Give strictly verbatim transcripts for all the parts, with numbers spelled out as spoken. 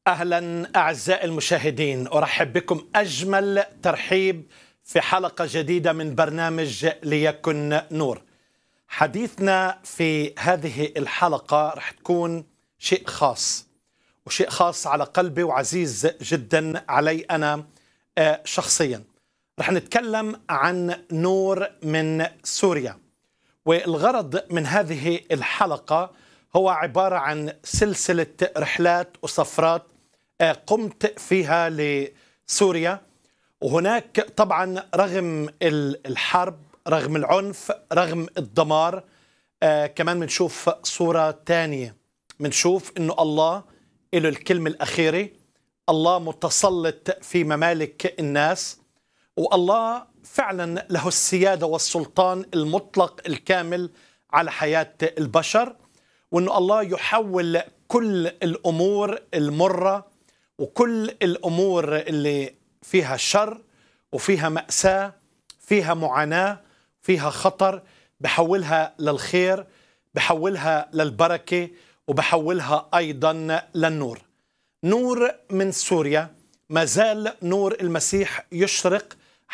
أهلا أعزائي المشاهدين، أرحب بكم أجمل ترحيب في حلقة جديدة من برنامج ليكن نور. حديثنا في هذه الحلقة رح تكون شيء خاص وشيء خاص على قلبي وعزيز جدا علي أنا شخصيا. رح نتكلم عن نور من سوريا، والغرض من هذه الحلقة هو عبارة عن سلسلة رحلات وسفرات قمت فيها لسوريا. وهناك طبعا رغم الحرب، رغم العنف، رغم الدمار، آه كمان بنشوف صورة تانية، بنشوف انه الله له الكلمة الأخيرة، الله متسلط في ممالك الناس، والله فعلا له السيادة والسلطان المطلق الكامل على حياة البشر، وانه الله يحول كل الأمور المرة وكل الأمور اللي فيها شر وفيها مأساة، فيها معاناة، فيها خطر، بحولها للخير، بحولها للبركة، وبحولها أيضا للنور. نور من سوريا، ما زال نور المسيح يشرق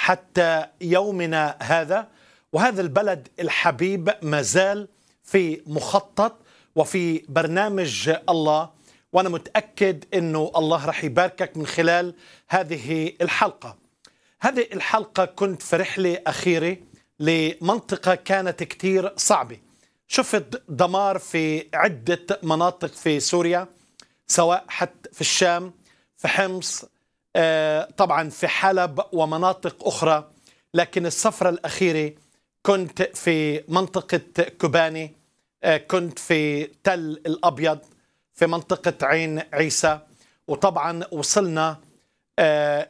حتى يومنا هذا، وهذا البلد الحبيب ما زال في مخطط وفي برنامج الله، وأنا متأكد أنه الله رح يباركك من خلال هذه الحلقة. هذه الحلقة كنت في رحلة أخيرة لمنطقة كانت كتير صعبة، شفت دمار في عدة مناطق في سوريا، سواء حتى في الشام، في حمص، آه طبعا في حلب ومناطق أخرى. لكن السفرة الأخيرة كنت في منطقة كوباني، آه كنت في تل الأبيض، في منطقة عين عيسى، وطبعا وصلنا آه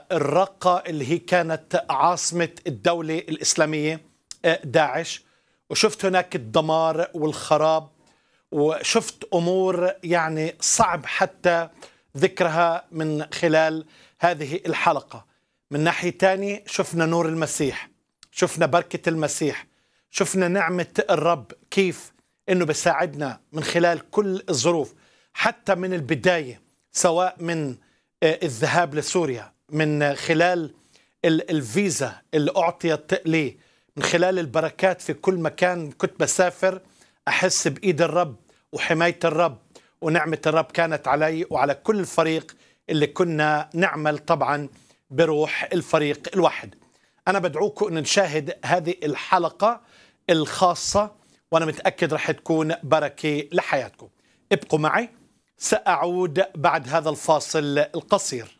للرقة اللي هي كانت عاصمة الدولة الإسلامية آه داعش، وشفت هناك الدمار والخراب، وشفت أمور يعني صعب حتى ذكرها من خلال هذه الحلقة. من ناحية تانية شفنا نور المسيح، شفنا بركة المسيح، شفنا نعمة الرب كيف إنه بيساعدنا من خلال كل الظروف، حتى من البداية، سواء من الذهاب لسوريا، من خلال الفيزا اللي أعطيت لي، من خلال البركات في كل مكان كنت بسافر أحس بإيد الرب وحماية الرب ونعمة الرب كانت علي وعلى كل الفريق اللي كنا نعمل طبعا بروح الفريق الواحد. أنا بدعوكم أن نشاهد هذه الحلقة الخاصة، وأنا متأكد رح تكون بركة لحياتكم. ابقوا معي، سأعود بعد هذا الفاصل القصير.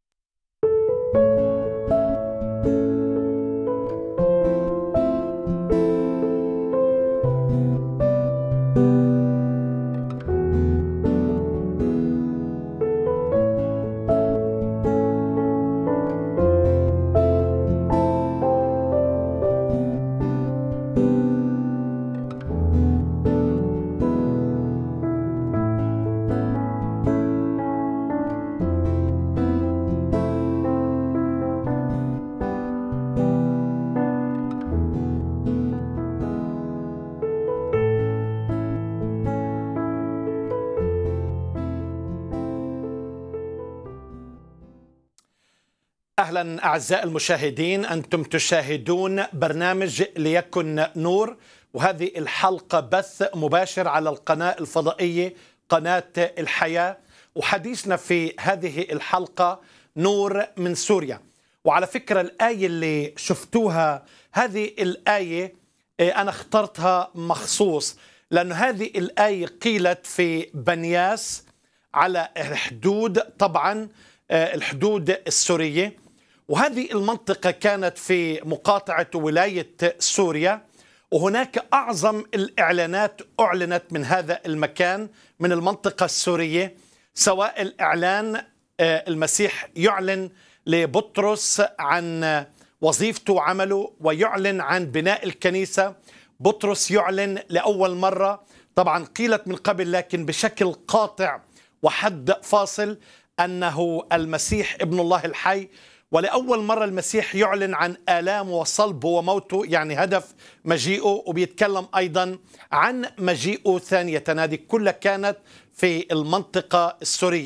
أهلا أعزائي المشاهدين، أنتم تشاهدون برنامج ليكن نور، وهذه الحلقة بث مباشر على القناة الفضائية قناة الحياة، وحديثنا في هذه الحلقة نور من سوريا. وعلى فكرة الآية اللي شفتوها، هذه الآية أنا اخترتها مخصوص لأن هذه الآية قيلت في بنياس على الحدود، طبعا الحدود السورية، وهذه المنطقة كانت في مقاطعة ولاية سوريا، وهناك أعظم الإعلانات أعلنت من هذا المكان، من المنطقة السورية، سواء الإعلان المسيح يعلن لبطرس عن وظيفته وعمله، ويعلن عن بناء الكنيسة. بطرس يعلن لأول مرة، طبعا قيلت من قبل لكن بشكل قاطع وحد فاصل، أنه المسيح ابن الله الحي، ولأول مرة المسيح يعلن عن آلامه وصلبه وموته، يعني هدف مجيئه، وبيتكلم أيضا عن مجيئه ثانية. هذه كلها كانت في المنطقة السورية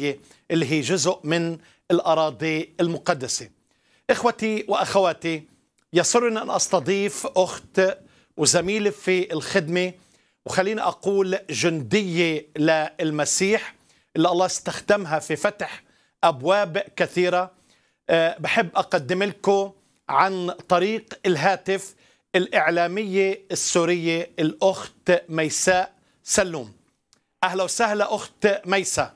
اللي هي جزء من الأراضي المقدسة. إخوتي وأخواتي، يسرني أن أستضيف أخت وزميلة في الخدمة، وخليني أقول جندية للمسيح اللي الله استخدمها في فتح أبواب كثيرة. أه بحب أقدم لكم عن طريق الهاتف الإعلامية السورية الأخت ميساء سلوم. أهلا وسهلا أخت ميساء.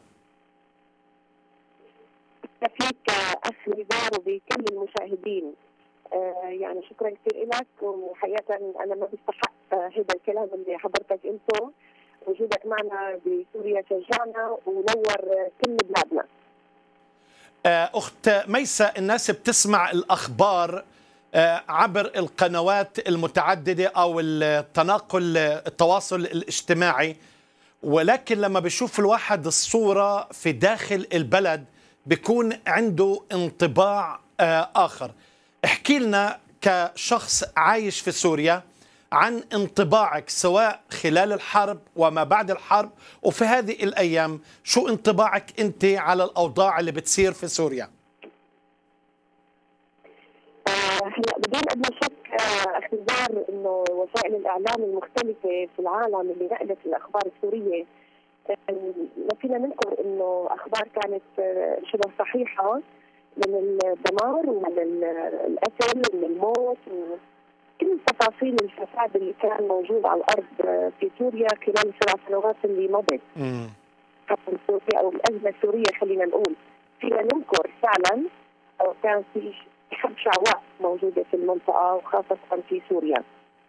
فيك أخ نزار وبكل المشاهدين. آه يعني شكرا كثير لك، وحقيقة أنا ما بستحق هذا الكلام اللي حضرتك قلته. وجودك معنا بسوريا شجعنا ونور كل بلادنا. أخت ميساء، الناس بتسمع الأخبار عبر القنوات المتعددة أو التناقل التواصل الاجتماعي، ولكن لما بيشوف الواحد الصورة في داخل البلد بيكون عنده انطباع آخر. احكي لنا كشخص عايش في سوريا عن انطباعك سواء خلال الحرب وما بعد الحرب، وفي هذه الأيام شو انطباعك أنت على الأوضاع اللي بتصير في سوريا؟ هلا بدون ادنى شك اخ نزار انه وسائل الاعلام المختلفه في العالم اللي نقلت الاخبار السوريه، ما فينا ننكر انه اخبار كانت شبه صحيحه من الدمار ومن القتل ومن الموت وكل تفاصيل الفساد اللي كان موجود على الارض في سوريا خلال السبع سنوات اللي مضت. حتى سوريا او الازمه السوريه خلينا نقول فينا ننكر فعلا او كان في حرب شعواء موجوده في المنطقه وخاصه في سوريا.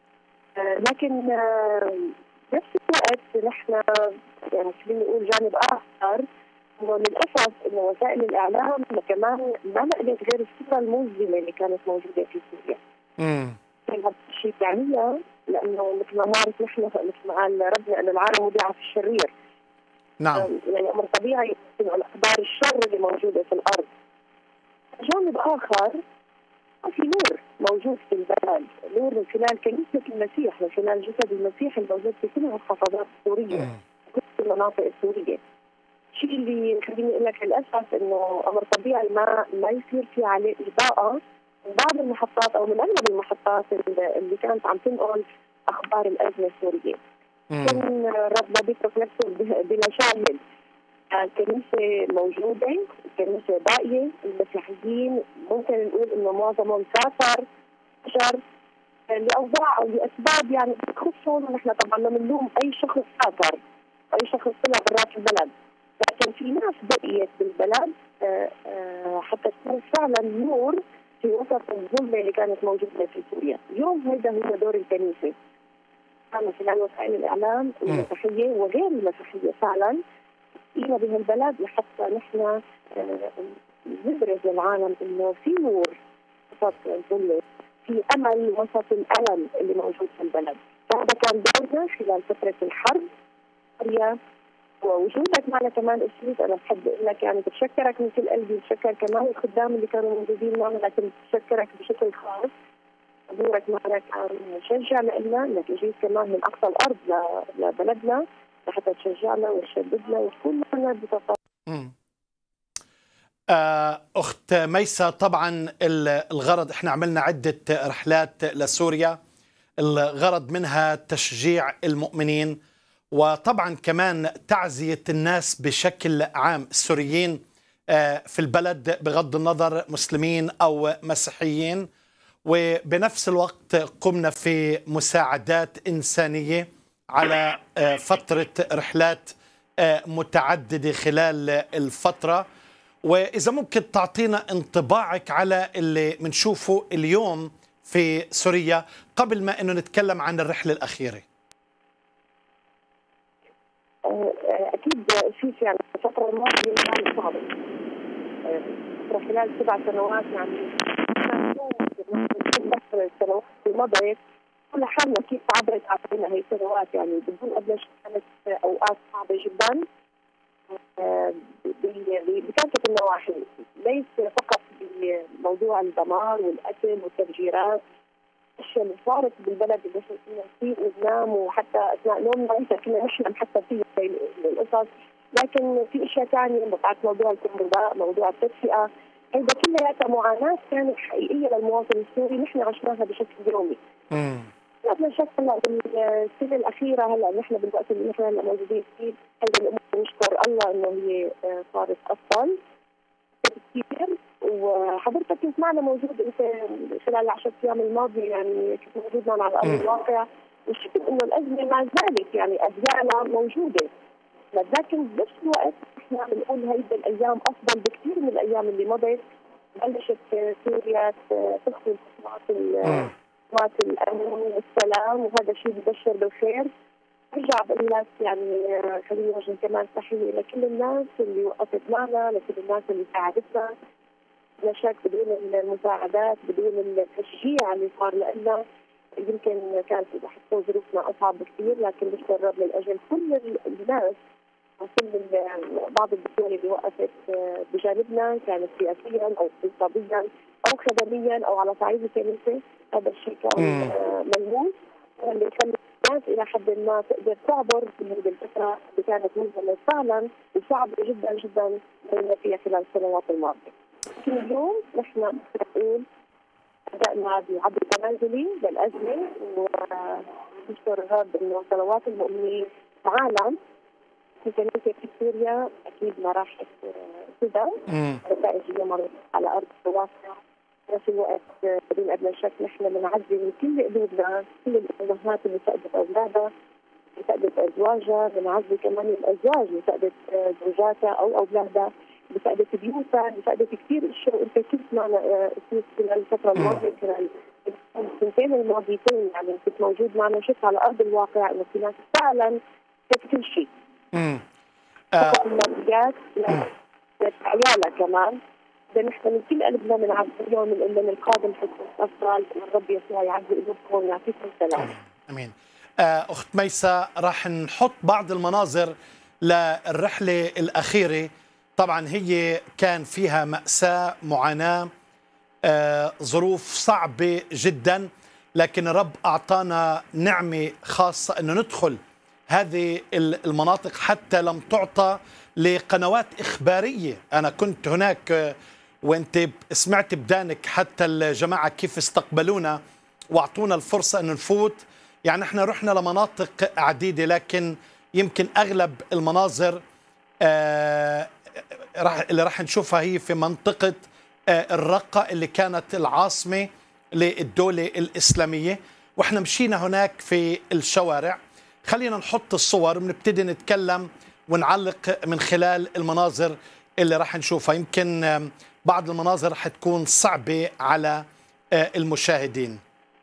لكن نفس الوقت نحن يعني خلينا نقول جانب اخر انه للاسف انه وسائل الاعلام كمان ما نقلت غير الصوره المظلمه اللي كانت موجوده في سوريا. امم هذا الشيء يعني لانه مثل ما نعرف نحن مثل ما قال ربنا ان العالم وضع في الشرير. نعم. يعني امر طبيعي انه الاخبار الشر اللي موجوده في الارض. جانب اخر في نور موجود في البلد، نور من خلال كنيسة المسيح، من خلال جسد المسيح الموجود في كل المحافظات السورية، كل المناطق السورية. الشيء اللي خليني اقول لك للاسف انه امر طبيعي ما ما يصير في عليه اضاءة من بعض المحطات او من اغلب المحطات اللي كانت عم تنقل اخبار الازمة السورية. كان ربنا بيترك نفسه بلا شاهد. الكنيسة موجودة، الكنيسة باقية، المسيحيين ممكن نقول إنه معظمهم سافر شر لأوضاع أو لأسباب يعني بتخصهم، ونحن طبعا ما بنلوم أي شخص سافر، أي شخص طلع برات البلد، لكن في ناس بقيت بالبلد حتى تكون فعلا نور في وسط الظلمة اللي كانت موجودة في سوريا. اليوم هذا هو دور الكنيسة. من خلال وسائل الإعلام المسيحية وغير المسيحية فعلا إلى بهالبلد لحتى نحن نبرز للعالم انه في نور وسط الظلمه، في امل وسط الالم اللي موجود في البلد. فهذا كان دورنا خلال فتره الحرب. ووجودك معنا كمان اسيس انا بحب اقول لك يعني بتشكرك من كل قلبي، بتشكر كمان الخدام اللي كانوا موجودين معنا، لكن بتشكرك بشكل خاص. حضورك معنا كان مشجع لنا انك اجيت كمان من اقصى الارض لبلدنا لحتى تشجعنا وتشددنا وتكون معنا بتفاصيل. أخت ميساء، طبعا الغرض احنا عملنا عدة رحلات لسوريا، الغرض منها تشجيع المؤمنين وطبعا كمان تعزية الناس بشكل عام السوريين في البلد بغض النظر مسلمين أو مسيحيين، وبنفس الوقت قمنا في مساعدات إنسانية على فترة رحلات متعددة خلال الفترة. وإذا ممكن تعطينا انطباعك على اللي منشوفه اليوم في سوريا قبل ما أنه نتكلم عن الرحلة الأخيرة. أكيد في يعني الفترة الماضية كانت صعبة. خلال سبع سنوات يعني السنوات الماضية كل حالنا كيف عبرت علينا هي السنوات، يعني بدون أدنى شك كانت أوقات صعبة جدا بكافة النواحي، ليس فقط بموضوع الدمار والقتل والتفجيرات، الاشياء اللي صارت بالبلد اللي نحن كنا نسيء وننام وحتى اثناء نومنا ليس كنا نحلم حتى فيها القصص، لكن في اشياء ثانيه بتاعت موضوع الكهرباء، موضوع التدفئه، هيدا كلها معاناه كانت حقيقيه للمواطن السوري نحن عشناها بشكل يومي. امم لا شك هلا بالسنه الاخيره هلا نحن بالوقت اللي نحن هلا موجودين فيه هيدا الامور نشكر الله انه هي صارت افضل كثير. وحضرتك كنت معنا موجود انت خلال العشرة ايام الماضيه، يعني كنت موجود معنا على ارض الواقع، وشفت انه الازمه ما زالت يعني اجزائنا موجوده. لكن بنفس الوقت احنا بنقول هيدي الايام افضل بكثير من الايام اللي مضت. بلشت سوريا تخطو خطوات خطوات الامن والسلام، وهذا الشيء ببشر بالخير. برجع بقول لك يعني خليني اوجه كمان تحيه لكل الناس اللي وقفت معنا، لكل الناس اللي ساعدتنا. لا شك بدون المساعدات، بدون التشجيع اللي صار لنا يمكن كانت حتكون ظروفنا اصعب بكثير، لكن نشكر الرب من اجل كل الناس وكل بعض الدول اللي وقفت بجانبنا، كانت سياسيا او اقتصاديا او خدميا او على صعيد الكنيسه. هذا الشيء كان ملموس، واللي خلى الناس الى حد ما تقدر تعبر في هذه الفتره اللي كانت مهمه فعلا وصعبه جدا جدا مرينا فيها خلال السنوات الماضيه. لكن اليوم نحن نقول بدأنا بعد تنازلي للأزمة، ونشكر الرب إنه صلوات المؤمنين العالم في كنيسة في سوريا أكيد ما راحت كذا. نتائج اليوم على أرض الواقع. في الوقت بدون أدنى شك نحن بنعزي من كل قلوبنا كل الأمهات اللي فقدت أولادها، اللي فقدت أزواجها، بنعزي كمان الأزواج اللي فقدت زوجاتها أو أولادها، اللي فقدت بيوتها، اللي فقدت كثير اشياء. وانت كنت معنا خلال الفتره الماضيه، خلال السنتين الماضيتين يعني كنت موجود معنا وشفت على ارض الواقع انه في ناس فعلا فقدت كل شيء. امم فقط الماديات، عيالها كمان. اذا نحن من كل قلبنا بنعزي اليوم بنقول لهم القادم حيكون افضل، الرب يسوع يعزي قلوبكم ويعطيكم السلام. امين. اخت ميسة، راح نحط بعض المناظر للرحله الاخيره. طبعا هي كان فيها مأساة، معاناة، آه، ظروف صعبة جدا، لكن الرب أعطانا نعمة خاصة أنه ندخل هذه المناطق حتى لم تعطى لقنوات إخبارية. أنا كنت هناك آه، وانت سمعت بدانك حتى الجماعة كيف استقبلونا واعطونا الفرصة أن نفوت. يعني احنا رحنا لمناطق عديدة، لكن يمكن أغلب المناظر آه راح اللي راح نشوفها هي في منطقة الرقة اللي كانت العاصمة للدولة الإسلامية، وإحنا مشينا هناك في الشوارع. خلينا نحط الصور ونبتدي نتكلم ونعلق من خلال المناظر اللي راح نشوفها. يمكن بعض المناظر راح تكون صعبة على المشاهدين.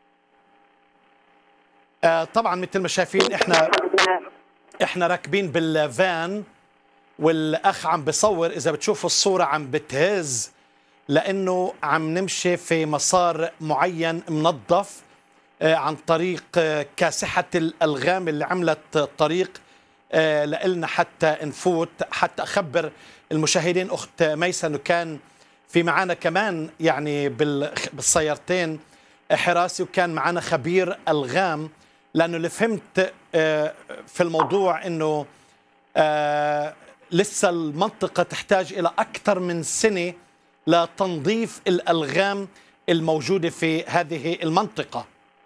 طبعا مثل ما شايفين إحنا إحنا راكبين بالفان، والأخ عم بصور، إذا بتشوفوا الصورة عم بتهز لأنه عم نمشي في مسار معين منظف عن طريق كاسحة الألغام اللي عملت طريق لإلنا حتى نفوت. حتى أخبر المشاهدين أخت ميسة أنه كان في معنا كمان يعني بالسيارتين حراسي، وكان معنا خبير ألغام، لأنه اللي فهمت في الموضوع أنه لسه المنطقة تحتاج إلى أكثر من سنة لتنظيف الألغام الموجودة في هذه المنطقة.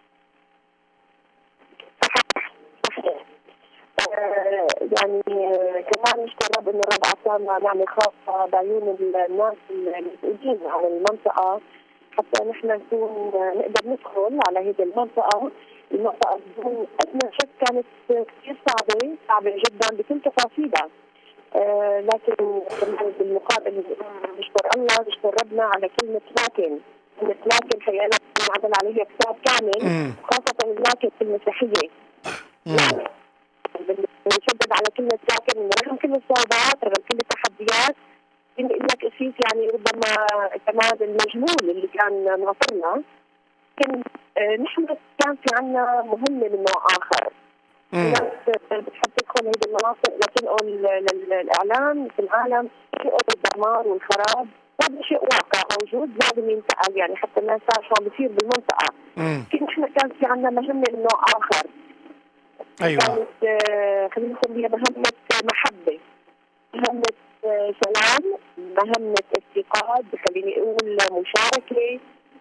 صحيح. آه يعني كمان نشكر رب إنه الرب أعطانا نعمة خاصة بعيون الناس المسؤولين عن المنطقة، حتى نحن نكون نقدر ندخل على هذه المنطقة. المنطقة بدون أدنى شك كانت كثير صعبة، صعبة جدا بكل تفاصيلها. آه لكن بالمقابل نشكر الله، نشكر ربنا على كلمة لكن. كلمة لكن حقيقة نعدل عليها كتاب كامل، خاصة اللكن في المسيحية. يعني بنشدد على كلمة لكن إنه رغم كل الصعوبات، رغم كل التحديات، بنقول لك أسيس يعني ربما كمان المجهول اللي كان ناطرنا، لكن آه نحن كان في عنا مهمة من نوع آخر. الناس بتحب تدخل هذه المناطق لتنقل للاعلام في العالم، تنقل الدمار والخراب. هذا شيء واقع موجود لازم ينتقل، يعني حتى الناس تعرف شو عم بيصير بالمنطقه. لكن نحن كان في عندنا مهمه من نوع اخر. ايوه. كانت خلينا نسميها مهمه محبه. مهمة سلام، مهمة افتقاد، خليني أقول مشاركة،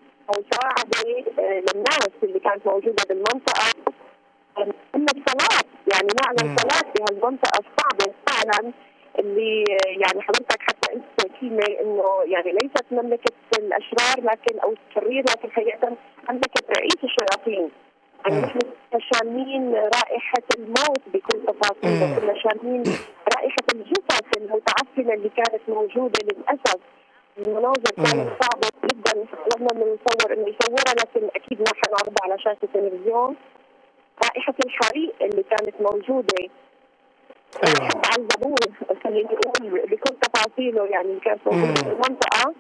مساعدة للناس اللي كانت موجودة بالمنطقة، مهمة صلاة، يعني معنى الصلاة في هالمنطقة الصعبة فعلا اللي يعني حضرتك حتى أنت كلمة إنه يعني ليست مملكة الأشرار لكن أو الشرير، لكن حقيقة مملكة رئيس الشياطين. يعني نحن شامين رائحة الموت بكل تفاصيله، كنا شامين رائحة الجثث المتعفنة اللي كانت موجودة للأسف. المناظر كانت صعبة جدا، لما بنصور انه يصورها لكن اكيد ما حنعرضها على شاشة التلفزيون. رائحة الحريق اللي كانت موجودة، ايوه على الزبون خليني اقول بكل تفاصيله، يعني كانت موجودة في المنطقة،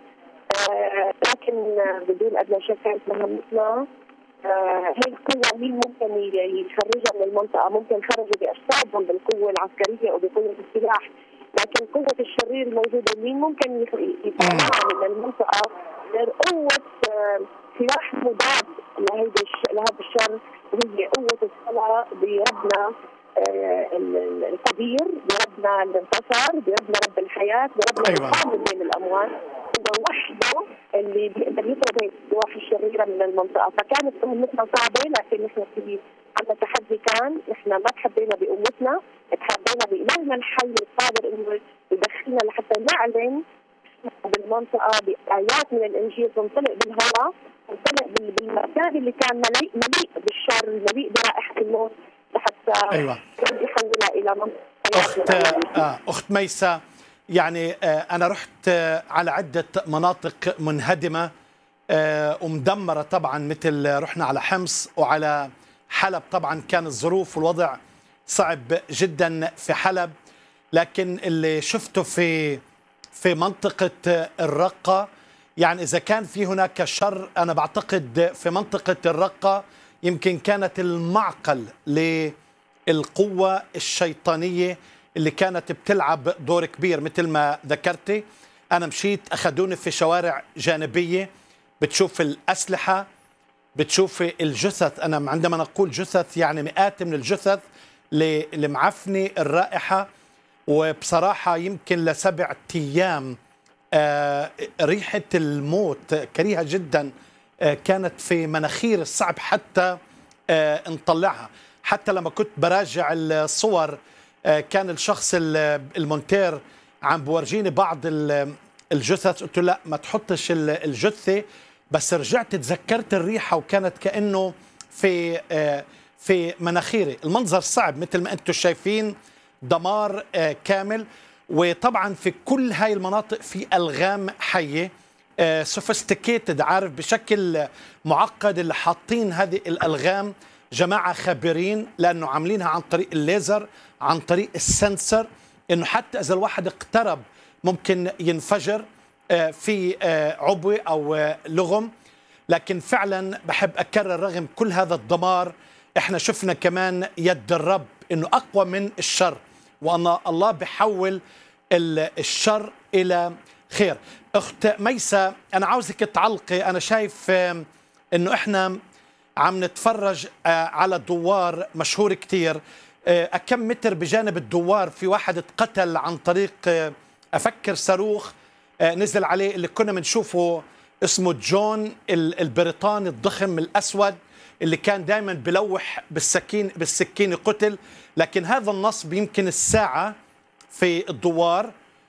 آه لكن بدون ادنى شك كانت مهمتنا. آه هي القوة مين ممكن يخرجها من المنطقة؟ ممكن خرجوا بأجسادهم بالقوة العسكرية أو بقوة السلاح، لكن قوة الشرير الموجودة مين ممكن يطلعها من المنطقة غير قوة آه سلاح مضاد لهذا الشر، وهي قوة الصلاة بربنا آه القدير، بربنا اللي انتصر، بربنا رب الحياة، بربنا القادر بين الأموات. هو وحده اللي بيقدر يطرد الروح الشريره من المنطقه، فكانت مهمتنا صعبه، لكن نحن في عندنا تحدي كان، نحن ما تحدينا بقوتنا، تحدينا بإلهنا الحي القادر انه يدخلنا لحتى نعلن بالمنطقه بآيات من الانجيل تنطلق بالهواء، تنطلق بالمكان اللي كان مليء مليء بالشر، مليء برائحه الموت، لحتى ايوه يحولها الى منطقه. اخت آه اخت ميسة، يعني أنا رحت على عدة مناطق منهدمة ومدمرة طبعا، مثل رحنا على حمص وعلى حلب. طبعا كان الظروف والوضع صعب جدا في حلب، لكن اللي شفته في في منطقة الرقة، يعني إذا كان في هناك شر، أنا بعتقد في منطقة الرقة يمكن كانت المعقل للقوة الشيطانية اللي كانت بتلعب دور كبير. مثل ما ذكرتي، أنا مشيت أخذوني في شوارع جانبية، بتشوف الأسلحة، بتشوف الجثث. أنا عندما نقول جثث يعني مئات من الجثث اللي معفنة الرائحة، وبصراحة يمكن لسبع أيام آه ريحة الموت كريهة جدا آه كانت في مناخير، الصعب حتى آه نطلعها. حتى لما كنت براجع الصور كان الشخص المونتير عم بورجيني بعض الجثث، قلت له لا ما تحطش الجثة، بس رجعت تذكرت الريحة وكانت كأنه في في مناخيري. المنظر صعب مثل ما انتم شايفين، دمار كامل. وطبعا في كل هاي المناطق في ألغام حية سوفيستيكيتد، عارف بشكل معقد، اللي حاطين هذه الألغام جماعة خبيرين، لأنه عاملينها عن طريق الليزر، عن طريق السنسر، إنه حتى إذا الواحد اقترب ممكن ينفجر في عبوة أو لغم. لكن فعلا بحب أكرر، رغم كل هذا الدمار إحنا شفنا كمان يد الرب إنه أقوى من الشر، وأن الله بحول الشر إلى خير. أخت ميسة، أنا عاوزك تعلقي. أنا شايف إنه إحنا عم نتفرج على دوار مشهور كتير، كم متر بجانب الدوار في واحد اتقتل عن طريق أفكر صاروخ نزل عليه، اللي كنا بنشوفه اسمه جون البريطاني الضخم الأسود اللي كان دائما بلوح بالسكين بالسكين قتل. لكن هذا النصب يمكن الساعة في الدوار،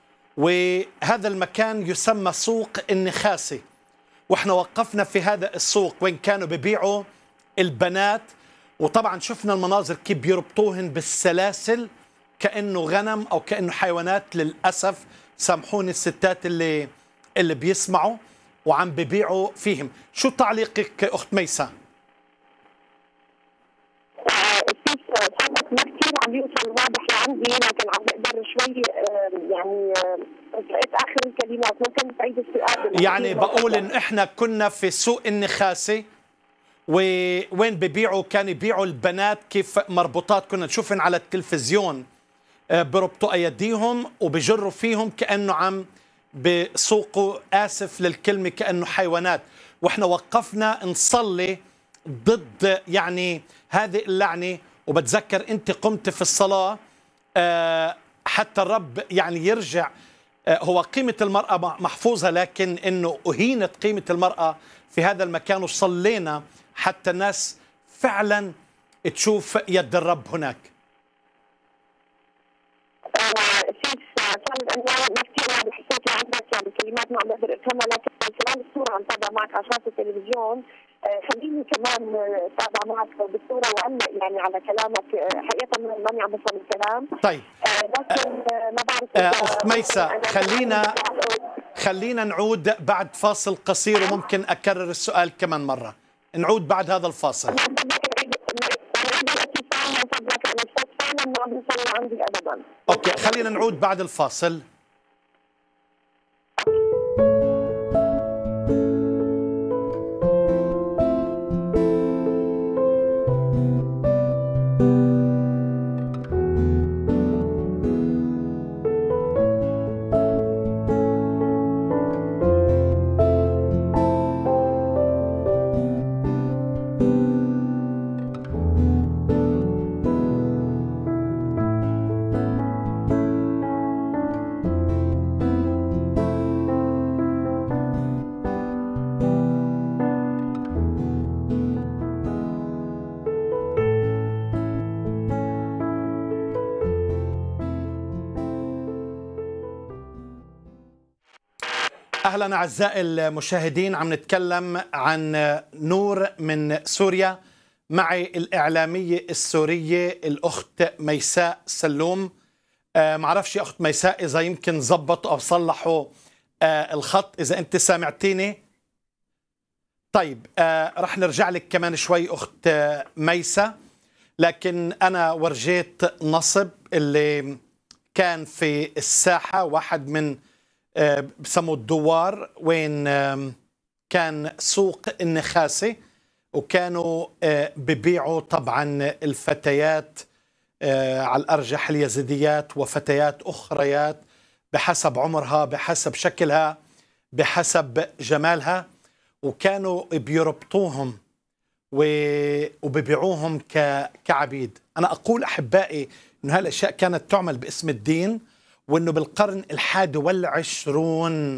وهذا المكان يسمى سوق النخاسي، واحنا وقفنا في هذا السوق وين كانوا بيبيعوا البنات، وطبعا شفنا المناظر كيف بيربطوهن بالسلاسل كأنه غنم أو كأنه حيوانات. للأسف سامحوني الستات اللي اللي بيسمعوا، وعم ببيعوا فيهم. شو تعليقك أخت ميسة؟ ما كثير عم يوصل واضح لعندي، لكن عم بقدر شوي يعني لقيت اخر الكلمات. ممكن تعيد السؤال؟ يعني بقول ان احنا كنا في سوق النخاسي، ووين ببيعوا كانوا يبيعوا البنات كيف مربوطات، كنا نشوفن على التلفزيون بربطوا ايديهم وبجروا فيهم كانه عم بسوقوا، اسف للكلمه، كانه حيوانات. واحنا وقفنا نصلي ضد يعني هذه اللعنه. وبتذكر انت قمت في الصلاه آه حتى الرب يعني يرجع. هو قيمة المرأة محفوظة، لكن إنه أهينت قيمة المرأة في هذا المكان، وصلينا حتى الناس فعلا تشوف يد الرب هناك. كانت انواع كثير هذه حسيتي عندك يعني كلمات ما عم بقدر افهمها، لكن من خلال الصوره عم تابع معك على شاشه التلفزيون. خليني كمان اتابع معك بالصوره واعلق يعني على كلامك. حقيقه ماني عم بفهم الكلام. طيب لكن ما بعرف. اخت ميسة، خلينا خلينا نعود بعد فاصل قصير، وممكن اكرر السؤال كمان مره. نعود بعد هذا الفاصل. اوكي، خلينا نعود بعد الفاصل. أهلا أعزائي المشاهدين، عم نتكلم عن نور من سوريا. معي الإعلامية السورية الأخت ميساء سلوم. آه معرفش يا أخت ميساء إذا يمكن زبطوا أو صلحوا آه الخط، إذا أنت سامعتيني. طيب آه رح نرجع لك كمان شوي أخت آه ميساء، لكن أنا ورجيت نصب اللي كان في الساحة، واحد من بسموه الدوار، وين كان سوق النخاسة، وكانوا ببيعوا طبعا الفتيات على الأرجح اليزيديات وفتيات أخريات بحسب عمرها، بحسب شكلها، بحسب جمالها، وكانوا بيربطوهم وبيبيعوهم كعبيد. أنا أقول أحبائي أن هالأشياء كانت تعمل باسم الدين، وأنه بالقرن الحادي والعشرون،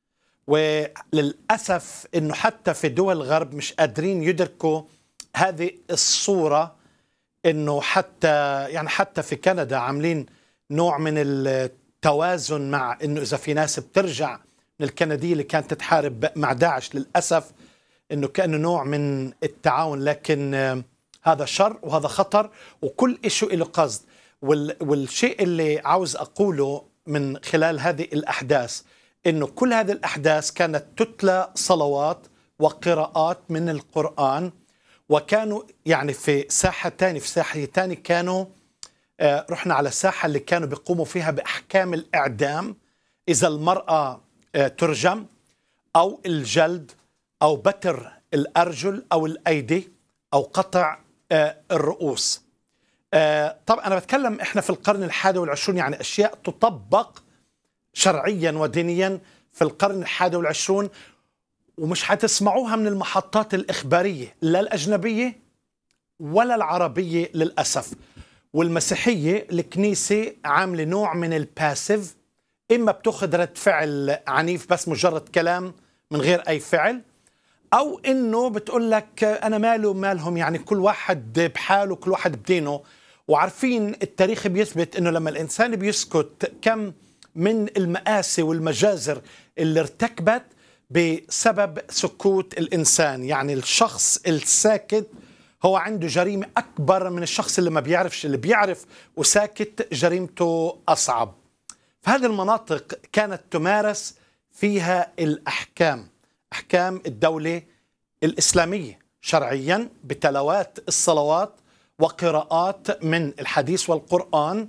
وللأسف أنه حتى في دول الغرب مش قادرين يدركوا هذه الصورة. أنه حتى يعني حتى في كندا عاملين نوع من التوازن، مع أنه إذا في ناس بترجع من الكندية اللي كانت تتحارب مع داعش، للأسف أنه كأنه نوع من التعاون، لكن هذا شر وهذا خطر، وكل إشي له قصد. والشيء اللي عاوز أقوله من خلال هذه الأحداث، إنه كل هذه الأحداث كانت تتلى صلوات وقراءات من القرآن، وكانوا يعني في ساحة تاني في ساحة تاني كانوا آه رحنا على الساحة اللي كانوا بيقوموا فيها بأحكام الإعدام إذا المرأة آه ترجم، أو الجلد، أو بتر الأرجل أو الأيدي، أو قطع آه الرؤوس. آه طبعا أنا بتكلم إحنا في القرن الحادي والعشرون، يعني أشياء تطبق شرعيا ودينيا في القرن الحادي والعشرون، ومش حتسمعوها من المحطات الإخبارية، لا الأجنبية ولا العربية للأسف. والمسيحية الكنيسة عاملة نوع من الباسيف، إما بتأخذ رد فعل عنيف بس مجرد كلام من غير أي فعل، أو إنه بتقول لك أنا ماله مالهم، يعني كل واحد بحاله، كل واحد بدينه. وعارفين التاريخ بيثبت إنه لما الإنسان بيسكت كم من المآسي والمجازر اللي ارتكبت بسبب سكوت الإنسان. يعني الشخص الساكت هو عنده جريمة أكبر من الشخص اللي ما بيعرفش، اللي بيعرف وساكت جريمته أصعب. فهذه المناطق كانت تمارس فيها الأحكام، أحكام الدولة الإسلامية شرعيا، بتلاوات الصلوات وقراءات من الحديث والقرآن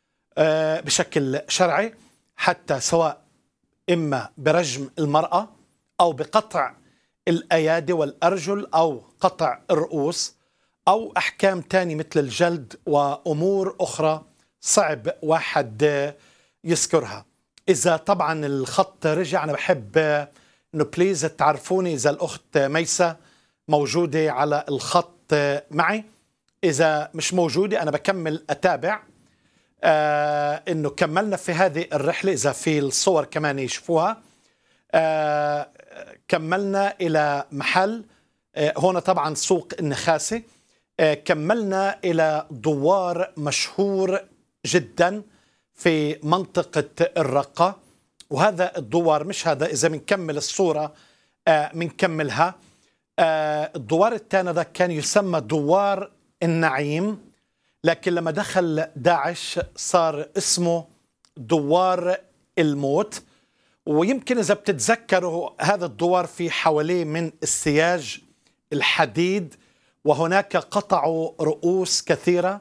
بشكل شرعي، حتى سواء إما برجم المرأة أو بقطع الأيادي والأرجل أو قطع الرؤوس، أو أحكام تاني مثل الجلد وأمور أخرى صعب واحد يذكرها. إذا طبعا الخط رجع، أنا بحب إنه بليز تعرفوني إذا الأخت ميساء موجودة على الخط معي. إذا مش موجودة أنا بكمل أتابع. آه انه كملنا في هذه الرحله، اذا في الصور كمان يشوفوها. آه كملنا الى محل آه هنا طبعا سوق النخاسه. آه كملنا الى دوار مشهور جدا في منطقه الرقه، وهذا الدوار مش هذا، اذا بنكمل الصوره بنكملها. آه آه الدوار الثاني ده كان يسمى دوار النعيم، لكن لما دخل داعش صار اسمه دوار الموت. ويمكن إذا بتتذكروا هذا الدوار في حواليه من السياج الحديد، وهناك قطعوا رؤوس كثيرة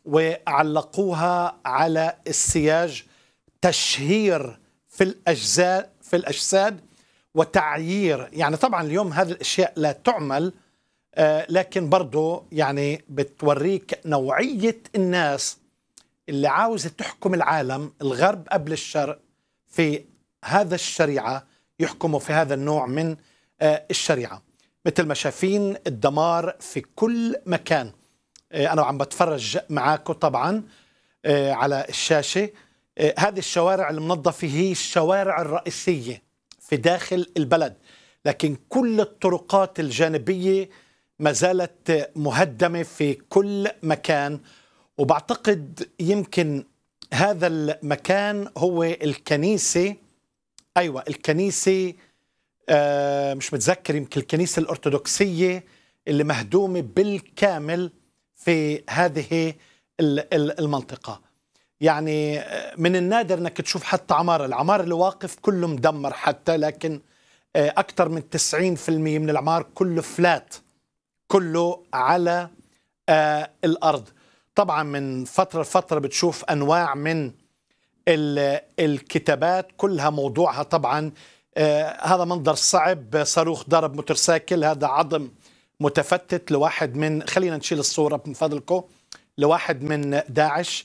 وعلقوها على السياج، تشهير في الأجزاء في الأجساد وتعيير. يعني طبعا اليوم هذه الأشياء لا تعمل، آه لكن برضو يعني بتوريك نوعية الناس اللي عاوزة تحكم العالم، الغرب قبل الشرق، في هذا الشريعة، يحكموا في هذا النوع من آه الشريعة. مثل ما شايفين الدمار في كل مكان. آه أنا عم بتفرج معاكم طبعا آه على الشاشة. آه هذه الشوارع المنظفة هي الشوارع الرئيسية في داخل البلد، لكن كل الطرقات الجانبية ما زالت مهدمة في كل مكان. وبعتقد يمكن هذا المكان هو الكنيسة، أيوة الكنيسة، آه مش متذكر، يمكن الكنيسة الأرثوذكسية اللي مهدومة بالكامل في هذه المنطقة. يعني من النادر أنك تشوف حتى عمارة، العمار اللي واقف كله مدمر حتى، لكن أكثر من تسعين بالمئة من العمار كله فلات، كله على آه الأرض. طبعا من فترة لفترة بتشوف أنواع من الكتابات كلها موضوعها طبعا آه هذا منظر صعب، صاروخ ضرب موتورسيكل، هذا عظم متفتت لواحد من، خلينا نشيل الصورة من فضلكم، لواحد من داعش.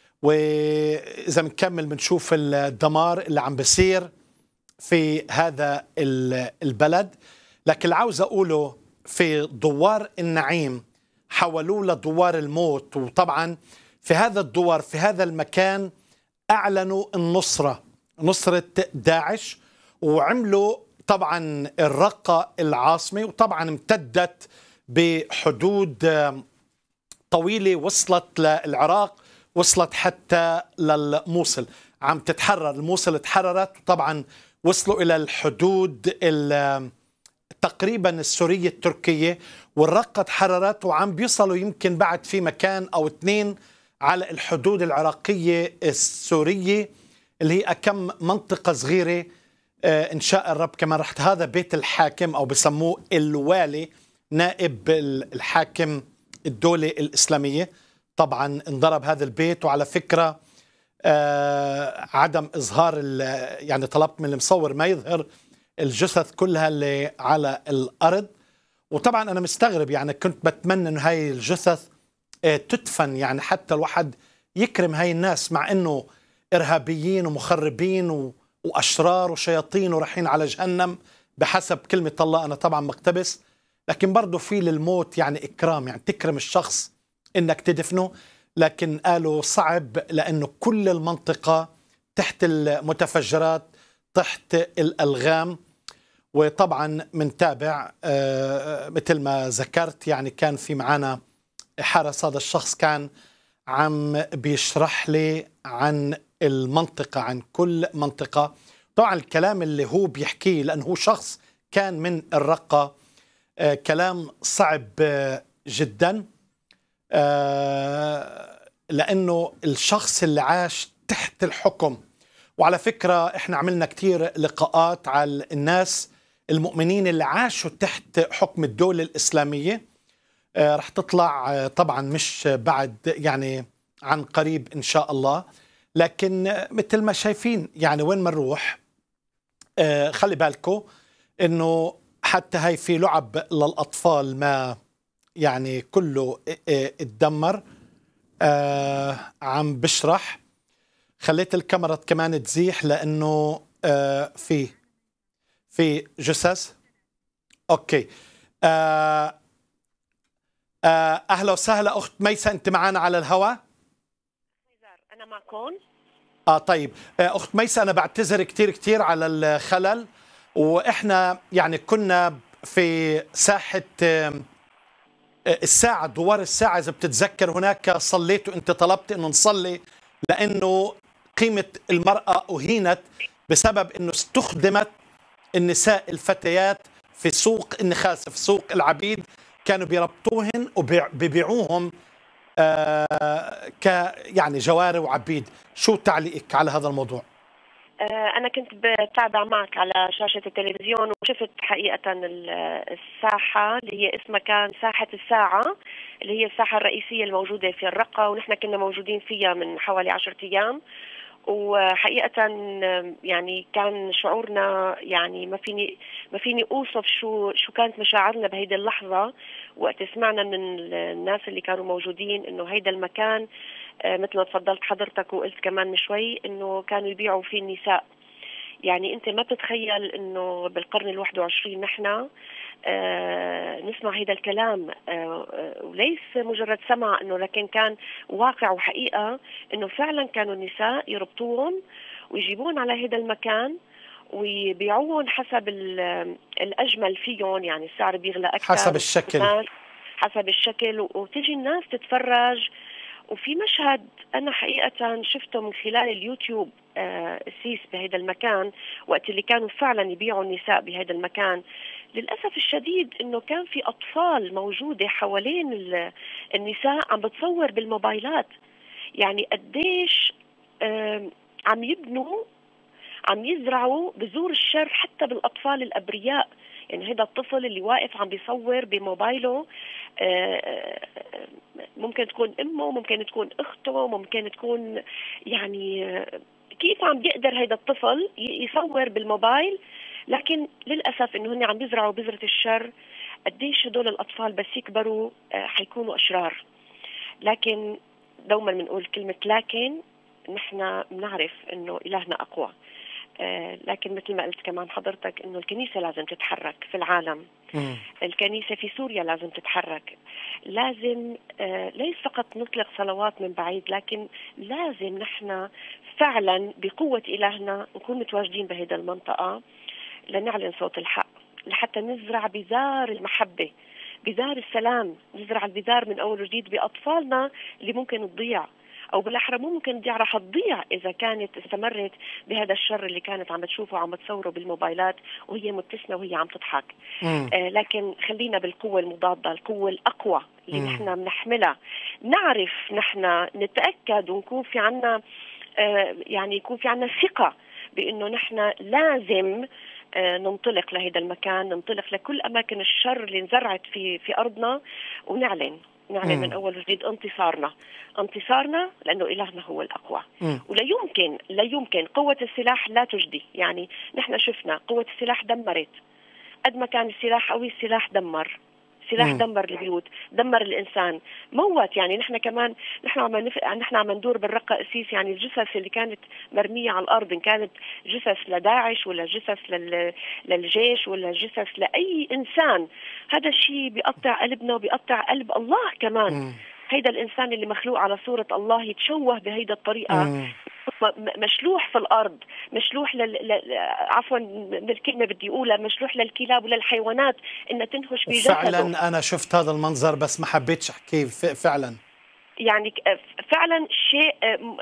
وإذا بنكمل بنشوف الدمار اللي عم بيصير في هذا البلد. لكن اللي عاوز أقوله في دوار النعيم حولوه لدوار الموت. وطبعا في هذا الدوار، في هذا المكان، أعلنوا النصرة، نصرة داعش، وعملوا طبعا الرقة العاصمة، وطبعا امتدت بحدود طويلة وصلت للعراق، وصلت حتى للموصل. عم تتحرر الموصل، تحررت، وطبعا وصلوا إلى الحدود تقريبا السورية التركية، والرقة تحررت، وعم بيصلوا يمكن بعد في مكان أو اثنين على الحدود العراقية السورية، اللي هي كم منطقة صغيرة. آه إن شاء الرب كمان رحت هذا بيت الحاكم، أو بسموه الوالي، نائب الحاكم الدولة الإسلامية. طبعا انضرب هذا البيت. وعلى فكرة آه عدم إظهار، يعني طلبت من المصور ما يظهر الجثث كلها اللي على الأرض. وطبعا أنا مستغرب، يعني كنت بتمنى أنه هاي الجثث آه تدفن، يعني حتى الواحد يكرم هاي الناس، مع أنه إرهابيين ومخربين وأشرار وشياطين ورايحين على جهنم بحسب كلمة الله. أنا طبعا مقتبس، لكن برضه في للموت يعني إكرام، يعني تكرم الشخص إنك تدفنه. لكن قالوا صعب، لأنه كل المنطقة تحت المتفجرات، تحت الألغام. وطبعا منتابع آه مثل ما ذكرت، يعني كان في معنا حارس، هذا الشخص كان عم بيشرح لي عن المنطقة، عن كل منطقة. طبعا الكلام اللي هو بيحكيه، لأنه هو شخص كان من الرقة، آه كلام صعب آه جدا، آه لأنه الشخص اللي عاش تحت الحكم. وعلى فكرة احنا عملنا كتير لقاءات على الناس المؤمنين اللي عاشوا تحت حكم الدولة الإسلامية. آه رح تطلع آه طبعا مش بعد، يعني عن قريب إن شاء الله. لكن آه مثل ما شايفين، يعني وين ما نروح آه خلي بالكم إنه حتى هاي في لعب للأطفال، ما يعني كله اتدمر. آه عم بشرح، خليت الكاميرا كمان تزيح، لأنه آه في في جثث. أوكي. آه آه أهلا وسهلا أخت ميسة، أنت معنا على الهواء. أنا معكم. اه طيب، آه، اخت ميسة، انا بعتذر كثير كثير على الخلل. واحنا يعني كنا في ساحة آه، الساعة، دوار الساعة، اذا بتتذكر هناك صليت وانت طلبت انه نصلي، لانه قيمة المرأة اهينت بسبب انه استخدمت النساء الفتيات في سوق النخاسة، في سوق العبيد، كانوا بيربطوهن وبيبيعوهم آه ك يعني جواري وعبيد. شو تعليقك على هذا الموضوع؟ أنا كنت بتابع معك على شاشة التلفزيون وشفت حقيقة الساحة اللي هي اسمها كان ساحة الساعة، اللي هي الساحة الرئيسية الموجودة في الرقة، ونحن كنا موجودين فيها من حوالي عشرة أيام. وحقيقة يعني كان شعورنا، يعني ما فيني ما فيني اوصف شو شو كانت مشاعرنا بهيدي اللحظة وقت سمعنا من الناس اللي كانوا موجودين انه هيدا المكان مثل ما تفضلت حضرتك وقلت كمان من شوي انه كانوا يبيعوا فيه النساء. يعني انت ما بتتخيل انه بالقرن الواحد وعشرين نحن آه نسمع هذا الكلام، آه وليس مجرد سمع انه، لكن كان واقع وحقيقة انه فعلا كانوا النساء يربطوهم ويجيبون على هذا المكان ويبيعوهم حسب الاجمل فيهم، يعني السعر بيغلى اكثر حسب الشكل حسب الشكل وتجي الناس تتفرج. وفي مشهد أنا حقيقة شفته من خلال اليوتيوب آه السيس بهذا المكان وقت اللي كانوا فعلا يبيعوا النساء بهذا المكان. للأسف الشديد إنه كان في أطفال موجودة حوالين النساء عم بتصور بالموبايلات. يعني قديش آه عم يبنوا، عم يزرعوا بذور الشر حتى بالأطفال الأبرياء. يعني هذا الطفل اللي واقف عم بيصور بموبايله ممكن تكون امه، ممكن تكون اخته، ممكن تكون يعني كيف عم بيقدر هذا الطفل يصور بالموبايل. لكن للاسف انه هن عم بيزرعوا بذرة الشر. قديش هدول الاطفال بس يكبروا حيكونوا اشرار. لكن دوما بنقول كلمة لكن، نحن بنعرف انه الهنا اقوى. آه لكن مثل ما قلت كمان حضرتك انه الكنيسة لازم تتحرك في العالم. م. الكنيسة في سوريا لازم تتحرك. لازم آه ليس فقط نطلق صلوات من بعيد، لكن لازم نحن فعلا بقوة إلهنا نكون متواجدين بهذه المنطقة لنعلن صوت الحق، لحتى نزرع بذار المحبة، بذار السلام، نزرع البذار من أول وجديد بأطفالنا اللي ممكن تضيع، أو بالأحرى ممكن تضيع، رح تضيع إذا كانت استمرت بهذا الشر اللي كانت عم تشوفه وعم تصوره بالموبايلات وهي مبتسمة وهي عم تضحك. آه لكن خلينا بالقوة المضادة، القوة الأقوى اللي مم. نحن بنحملها، نعرف نحن نتأكد ونكون في عنا آه يعني يكون في عنا ثقة بأنه نحن لازم آه ننطلق لهذا المكان، ننطلق لكل أماكن الشر اللي انزرعت في في أرضنا، ونعلن نعلن من أول وجديد انتصارنا انتصارنا لأنه إلهنا هو الأقوى. م. ولا يمكن لا يمكن قوة السلاح لا تجدي. يعني نحن شفنا قوة السلاح دمرت. قد ما كان السلاح قوي السلاح دمر. سلاح م. دمر البيوت، دمر الإنسان، موت. يعني نحن كمان نحن عم نف... نحن عم ندور بالرقة أسيس، يعني الجثث اللي كانت مرمية على الأرض، إن كانت جثث لداعش ولا جثث لل... للجيش ولا جثث لأي إنسان، هذا الشيء بيقطع قلبنا وبيقطع قلب الله كمان. م. هيدا الإنسان اللي مخلوق على صورة الله يتشوه بهيدا الطريقة، م. مشلوح في الأرض، مشلوح لل... ل... عفوا بالكلمة بدي أقولها، مشلوح للكلاب وللحيوانات إنها تنهش بجسده. فعلا أنا شفت هذا المنظر بس ما حبيتش أحكيه. فعلا يعني فعلا شيء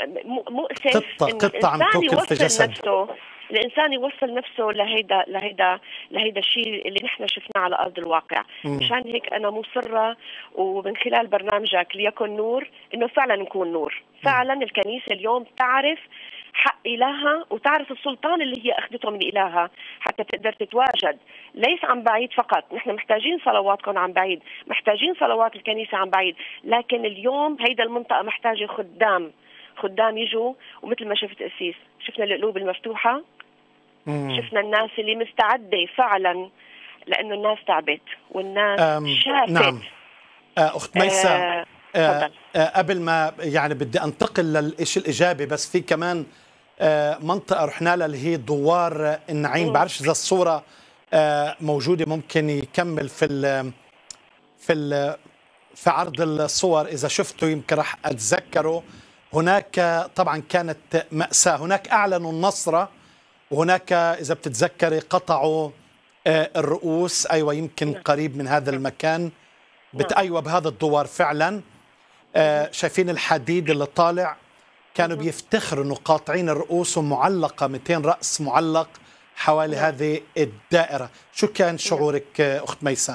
مؤسف. قطة قطة عم توكل في جسد نفسه. الإنسان يوصل نفسه لهيدا لهيدا لهيدا الشيء اللي نحن شفناه على أرض الواقع. م. مشان هيك أنا مصرة ومن خلال برنامجك ليكن نور إنه فعلا نكون نور. فعلا م. الكنيسة اليوم تعرف حق إلهها وتعرف السلطان اللي هي أخذته من إلهها حتى تقدر تتواجد، ليس عن بعيد فقط. نحن محتاجين صلواتكم عن بعيد، محتاجين صلوات الكنيسة عن بعيد، لكن اليوم هيدا المنطقة محتاجة خدام خدام يجوا. ومثل ما شفت أسيس، شفنا القلوب المفتوحة، مم. شفنا الناس اللي مستعدة فعلا، لأنه الناس تعبت والناس شافت. نعم. أخت ميسة، آه آه آه قبل ما يعني بدي أنتقل للإشي الإيجابي، بس في كمان آه منطقة رحنا لها اللي هي دوار النعيم. بعرفش إذا الصورة آه موجودة، ممكن يكمل في ال في ال في عرض الصور إذا شفته يمكن راح أتذكره. هناك طبعا كانت مأساة، هناك أعلنوا النصرة، وهناك إذا بتتذكري قطعوا الرؤوس. أيوة يمكن قريب من هذا المكان بت أيوة بهذا الدوار فعلا. شايفين الحديد اللي طالع، كانوا بيفتخروا انه قاطعين الرؤوس ومعلقة مئتين رأس معلق حوالي نعم. هذه الدائرة. شو كان شعورك أخت ميساء؟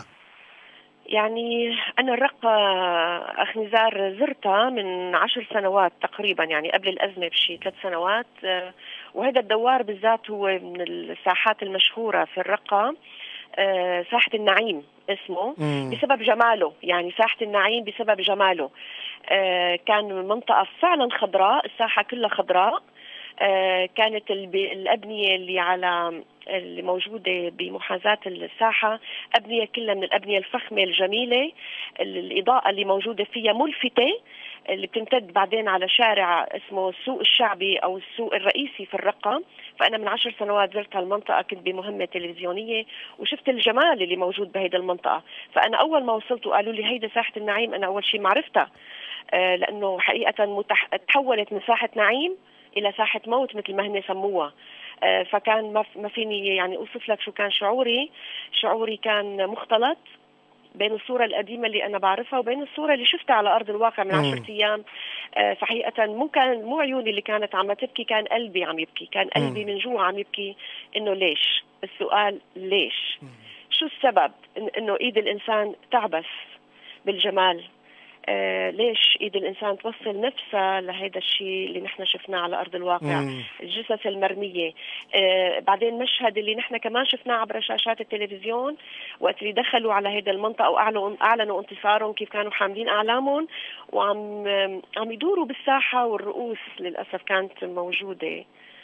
يعني أنا الرقة أخ نزار زرتها من عشر سنوات تقريبا، يعني قبل الأزمة بشي ثلاث سنوات، وهذا الدوار بالذات هو من الساحات المشهورة في الرقة، ساحة النعيم اسمه مم. بسبب جماله، يعني ساحة النعيم بسبب جماله. كان منطقة فعلا خضراء، الساحة كلها خضراء. كانت الأبنية اللي على اللي موجودة بمحاذاة الساحة أبنية كلها من الأبنية الفخمة الجميلة، الإضاءة اللي موجودة فيها ملفتة، اللي بتمتد بعدين على شارع اسمه السوق الشعبي أو السوق الرئيسي في الرقة. فأنا من عشر سنوات زرت هالمنطقة، كنت بمهمة تلفزيونية وشفت الجمال اللي موجود بهيدا المنطقة. فأنا أول ما وصلت وقالوا لي هيدا ساحة النعيم، أنا أول شيء معرفتها، آه لأنه حقيقة متح... تحولت من ساحة نعيم إلى ساحة موت مثل ما هن سموها. آه فكان ما فيني يعني أوصف لك شو كان شعوري. شعوري كان مختلط بين الصورة القديمة اللي أنا بعرفها وبين الصورة اللي شفتها على أرض الواقع من عشرة أيام. آه فحقيقة مو كان مو عيوني اللي كانت عم تبكي، كان قلبي عم يبكي، كان قلبي من جوا عم يبكي. إنه ليش؟ السؤال ليش؟ شو السبب إنه إيد الإنسان تعبث بالجمال؟ آه ليش ايد الانسان توصل نفسها لهيدا الشيء اللي نحن شفناه على ارض الواقع؟ مم. الجثث المرميه. آه بعدين مشهد اللي نحن كمان شفناه عبر شاشات التلفزيون وقت اللي دخلوا على هيدا المنطقه واعلنوا اعلنوا انتصارهم، كيف كانوا حاملين اعلامهم وعم عم يدوروا بالساحه، والرؤوس للاسف كانت موجوده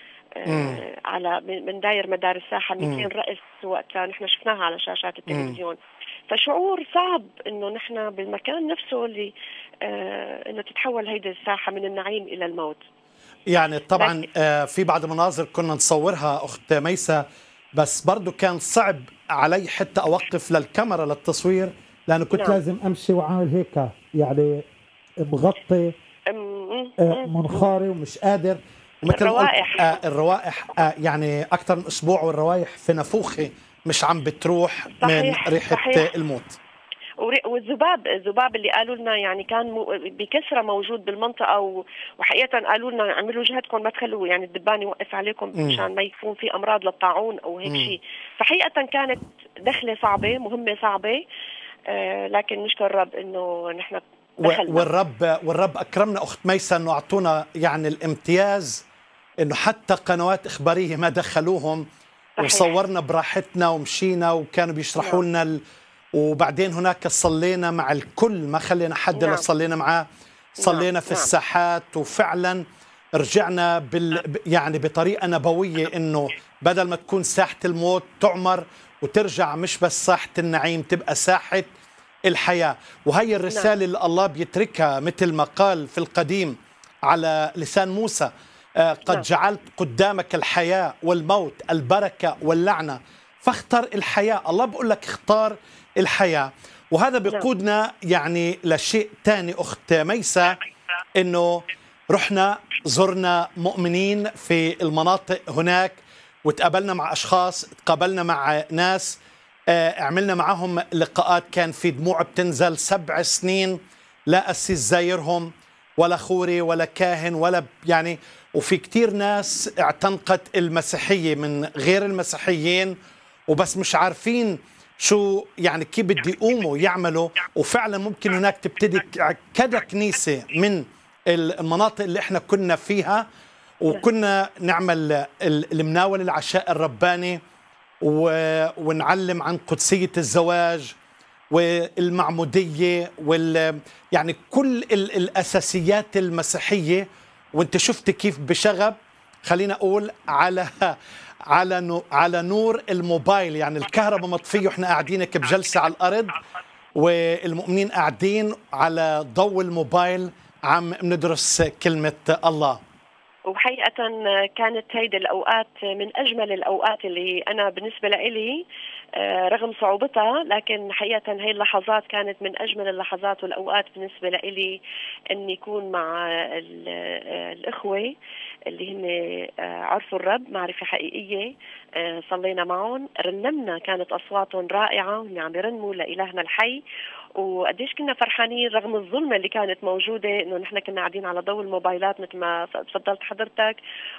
آه على من داير مدار الساحه مئتين رأس وقتها نحن شفناها على شاشات التلفزيون. مم. فشعور صعب انه نحن بالمكان نفسه اللي آه انه تتحول هيدي الساحه من النعيم الى الموت. يعني طبعا آه في بعض المناظر كنا نصورها اخت ميساء، بس برضه كان صعب علي حتى اوقف للكاميرا للتصوير، لانه كنت نعم. لازم امشي وعامل هيك يعني مغطي آه منخاري ومش قادر. ومثل الروائح آه الروائح آه يعني اكثر من اسبوع والروائح في نافوخي مش عم بتروح صحيح من ريحة صحيح. الموت. والذباب الذباب اللي قالوا لنا يعني كان بكثرة موجود بالمنطقة، وحقيقة قالوا لنا اعملوا جهدكم ما تخلوا يعني الدبان يوقف عليكم مشان ما يكون في أمراض للطاعون أو هيك شيء. فحقيقة كانت دخلة صعبة، مهمة صعبة، آه لكن نشكر الرب إنه نحن دخلنا. والرب والرب أكرمنا أخت ميساء إنه أعطونا يعني الامتياز إنه حتى قنوات إخبارية ما دخلوهم. صحيح. وصورنا براحتنا ومشينا وكانوا بيشرحوا لنا ال... وبعدين هناك صلينا مع الكل، ما خلينا حد نعم. صلينا معاه، صلينا نعم. في نعم. الساحات، وفعلا رجعنا بال... يعني بطريقة نبوية إنه بدل ما تكون ساحة الموت تعمر وترجع مش بس ساحة النعيم، تبقى ساحة الحياة. وهي الرسالة نعم. اللي الله بيتركها مثل ما قال في القديم على لسان موسى، آه قد نعم. جعلت قدامك الحياة والموت، البركة واللعنة، فاختر الحياة. الله بقول لك اختار الحياة. وهذا بيقودنا يعني لشيء تاني أخت ميساء، إنه رحنا زرنا مؤمنين في المناطق هناك، وتقابلنا مع أشخاص، تقابلنا مع ناس، آه عملنا معهم لقاءات كان في دموع بتنزل. سبع سنين لا أسيس زايرهم ولا خوري ولا كاهن ولا يعني، وفي كتير ناس اعتنقت المسيحية من غير المسيحيين وبس مش عارفين شو يعني كيف بدي يقوموا يعملوا. وفعلا ممكن هناك تبتدي كذا كنيسة من المناطق اللي احنا كنا فيها، وكنا نعمل المناول العشاء الرباني ونعلم عن قدسية الزواج والمعمودية وال يعني كل الأساسيات المسيحية. وانت شفت كيف بشغب، خلينا أقول على على نو على نور الموبايل، يعني الكهرباء مطفية واحنا قاعدين هيك بجلسة على الأرض، والمؤمنين قاعدين على ضوء الموبايل عم ندرس كلمة الله. وحقيقة كانت هيدي الأوقات من أجمل الأوقات اللي أنا بالنسبة لي رغم صعوبتها، لكن حقيقة هي اللحظات كانت من أجمل اللحظات والأوقات بالنسبة لي، أن يكون مع الإخوة اللي هم عرفوا الرب معرفة حقيقية. صلينا معهم، رنمنا، كانت أصواتهم رائعة وهم عم يرنموا لإلهنا الحي، وقديش كنا فرحانين رغم الظلمة اللي كانت موجودة، إنه نحن كنا قاعدين على ضوء الموبايلات مثل ما تفضلت حضرتك،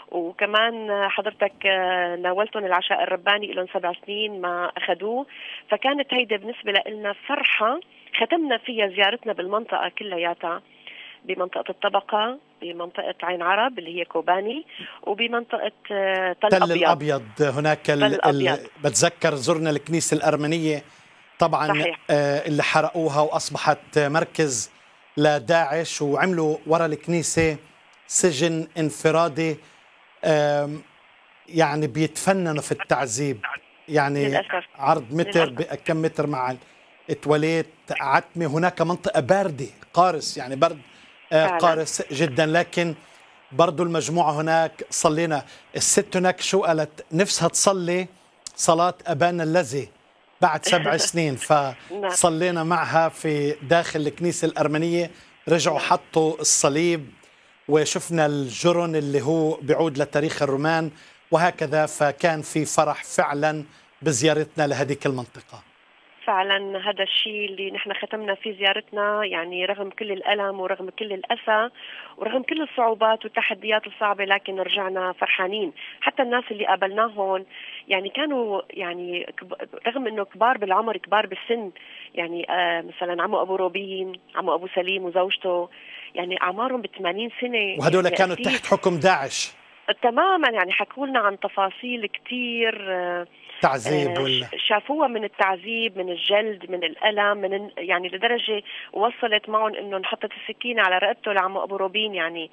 وكمان حضرتك ناولتهم العشاء الرباني لهم سبع سنين ما أخذوه، فكانت هيدا بالنسبة لنا فرحة ختمنا فيها زيارتنا بالمنطقة كلياتها، بمنطقة الطبقة، بمنطقة عين عرب اللي هي كوباني، وبمنطقة تل, تل أبيض. الأبيض هناك ال ال بتذكر زرنا الكنيسة الأرمنية طبعا. صحيح. آه اللي حرقوها وأصبحت مركز لداعش، وعملوا وراء الكنيسة سجن انفرادي، آه يعني بيتفننوا في التعذيب، يعني للأسف. عرض متر بكم متر مع التواليت، عتمة. هناك منطقة باردة قارس، يعني برد آه قارس جدا، لكن برضو المجموعة هناك صلينا. الست هناك شو قالت؟ نفسها تصلي صلاة أبانا الذي بعد سبع سنين، فصلينا معها في داخل الكنيسة الأرمنية. رجعوا حطوا الصليب وشفنا الجرن اللي هو بيعود لتاريخ الرومان وهكذا، فكان في فرح فعلا بزيارتنا لهذيك المنطقة. فعلا هذا الشيء اللي نحن ختمنا فيه زيارتنا، يعني رغم كل الألم ورغم كل الأسى ورغم كل الصعوبات والتحديات الصعبة، لكن رجعنا فرحانين. حتى الناس اللي قابلناهم يعني كانوا يعني رغم انه كبار بالعمر، كبار بالسن، يعني آه مثلا عمو ابو روبين، عمو ابو سليم وزوجته، يعني اعمارهم بثمانين سنة، وهدول يعني كانوا تحت حكم داعش تماما. يعني حكوا لنا عن تفاصيل كتير، آه تعذيب ولا شافوها من التعذيب، من الجلد، من الألم، من يعني لدرجة وصلت معهم انه انحطت السكينة على رقبته لعمو ابو روبين، يعني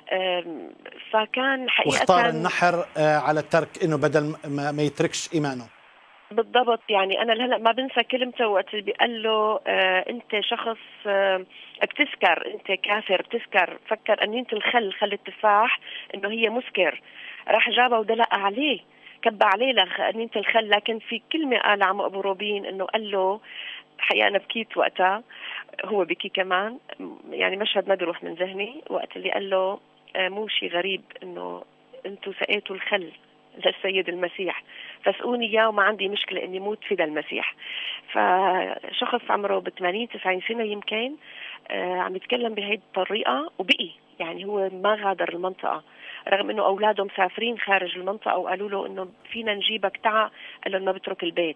فكان حقيقة واختار النحر على ترك انه بدل ما يتركش ايمانه. بالضبط. يعني انا هلا ما بنسى كلمته وقت اللي بيقال له آه انت شخص آه بتسكر، انت كافر بتسكر، فكر انينة الخل، خل التفاح، انه هي مسكر، راح جابه ودلق عليه، كب عليه لأنينة الخل. لكن في كلمة قال عمو أبو روبين إنه قال له، حقيقة أنا بكيت وقتها، هو بكي كمان، يعني مشهد ما بيروح من ذهني، وقت اللي قال له مو شيء غريب إنه أنتوا سقيتوا الخل للسيد المسيح، فاسقوني إياه وما عندي مشكلة إني موت فدا المسيح. فشخص عمره بثمانين تسعين سنة يمكن آه عم يتكلم بهيدي الطريقة وبقي، يعني هو ما غادر المنطقة رغم انه اولاده مسافرين خارج المنطقه وقالوا له انه فينا نجيبك تعا، قال لهم ما بترك البيت.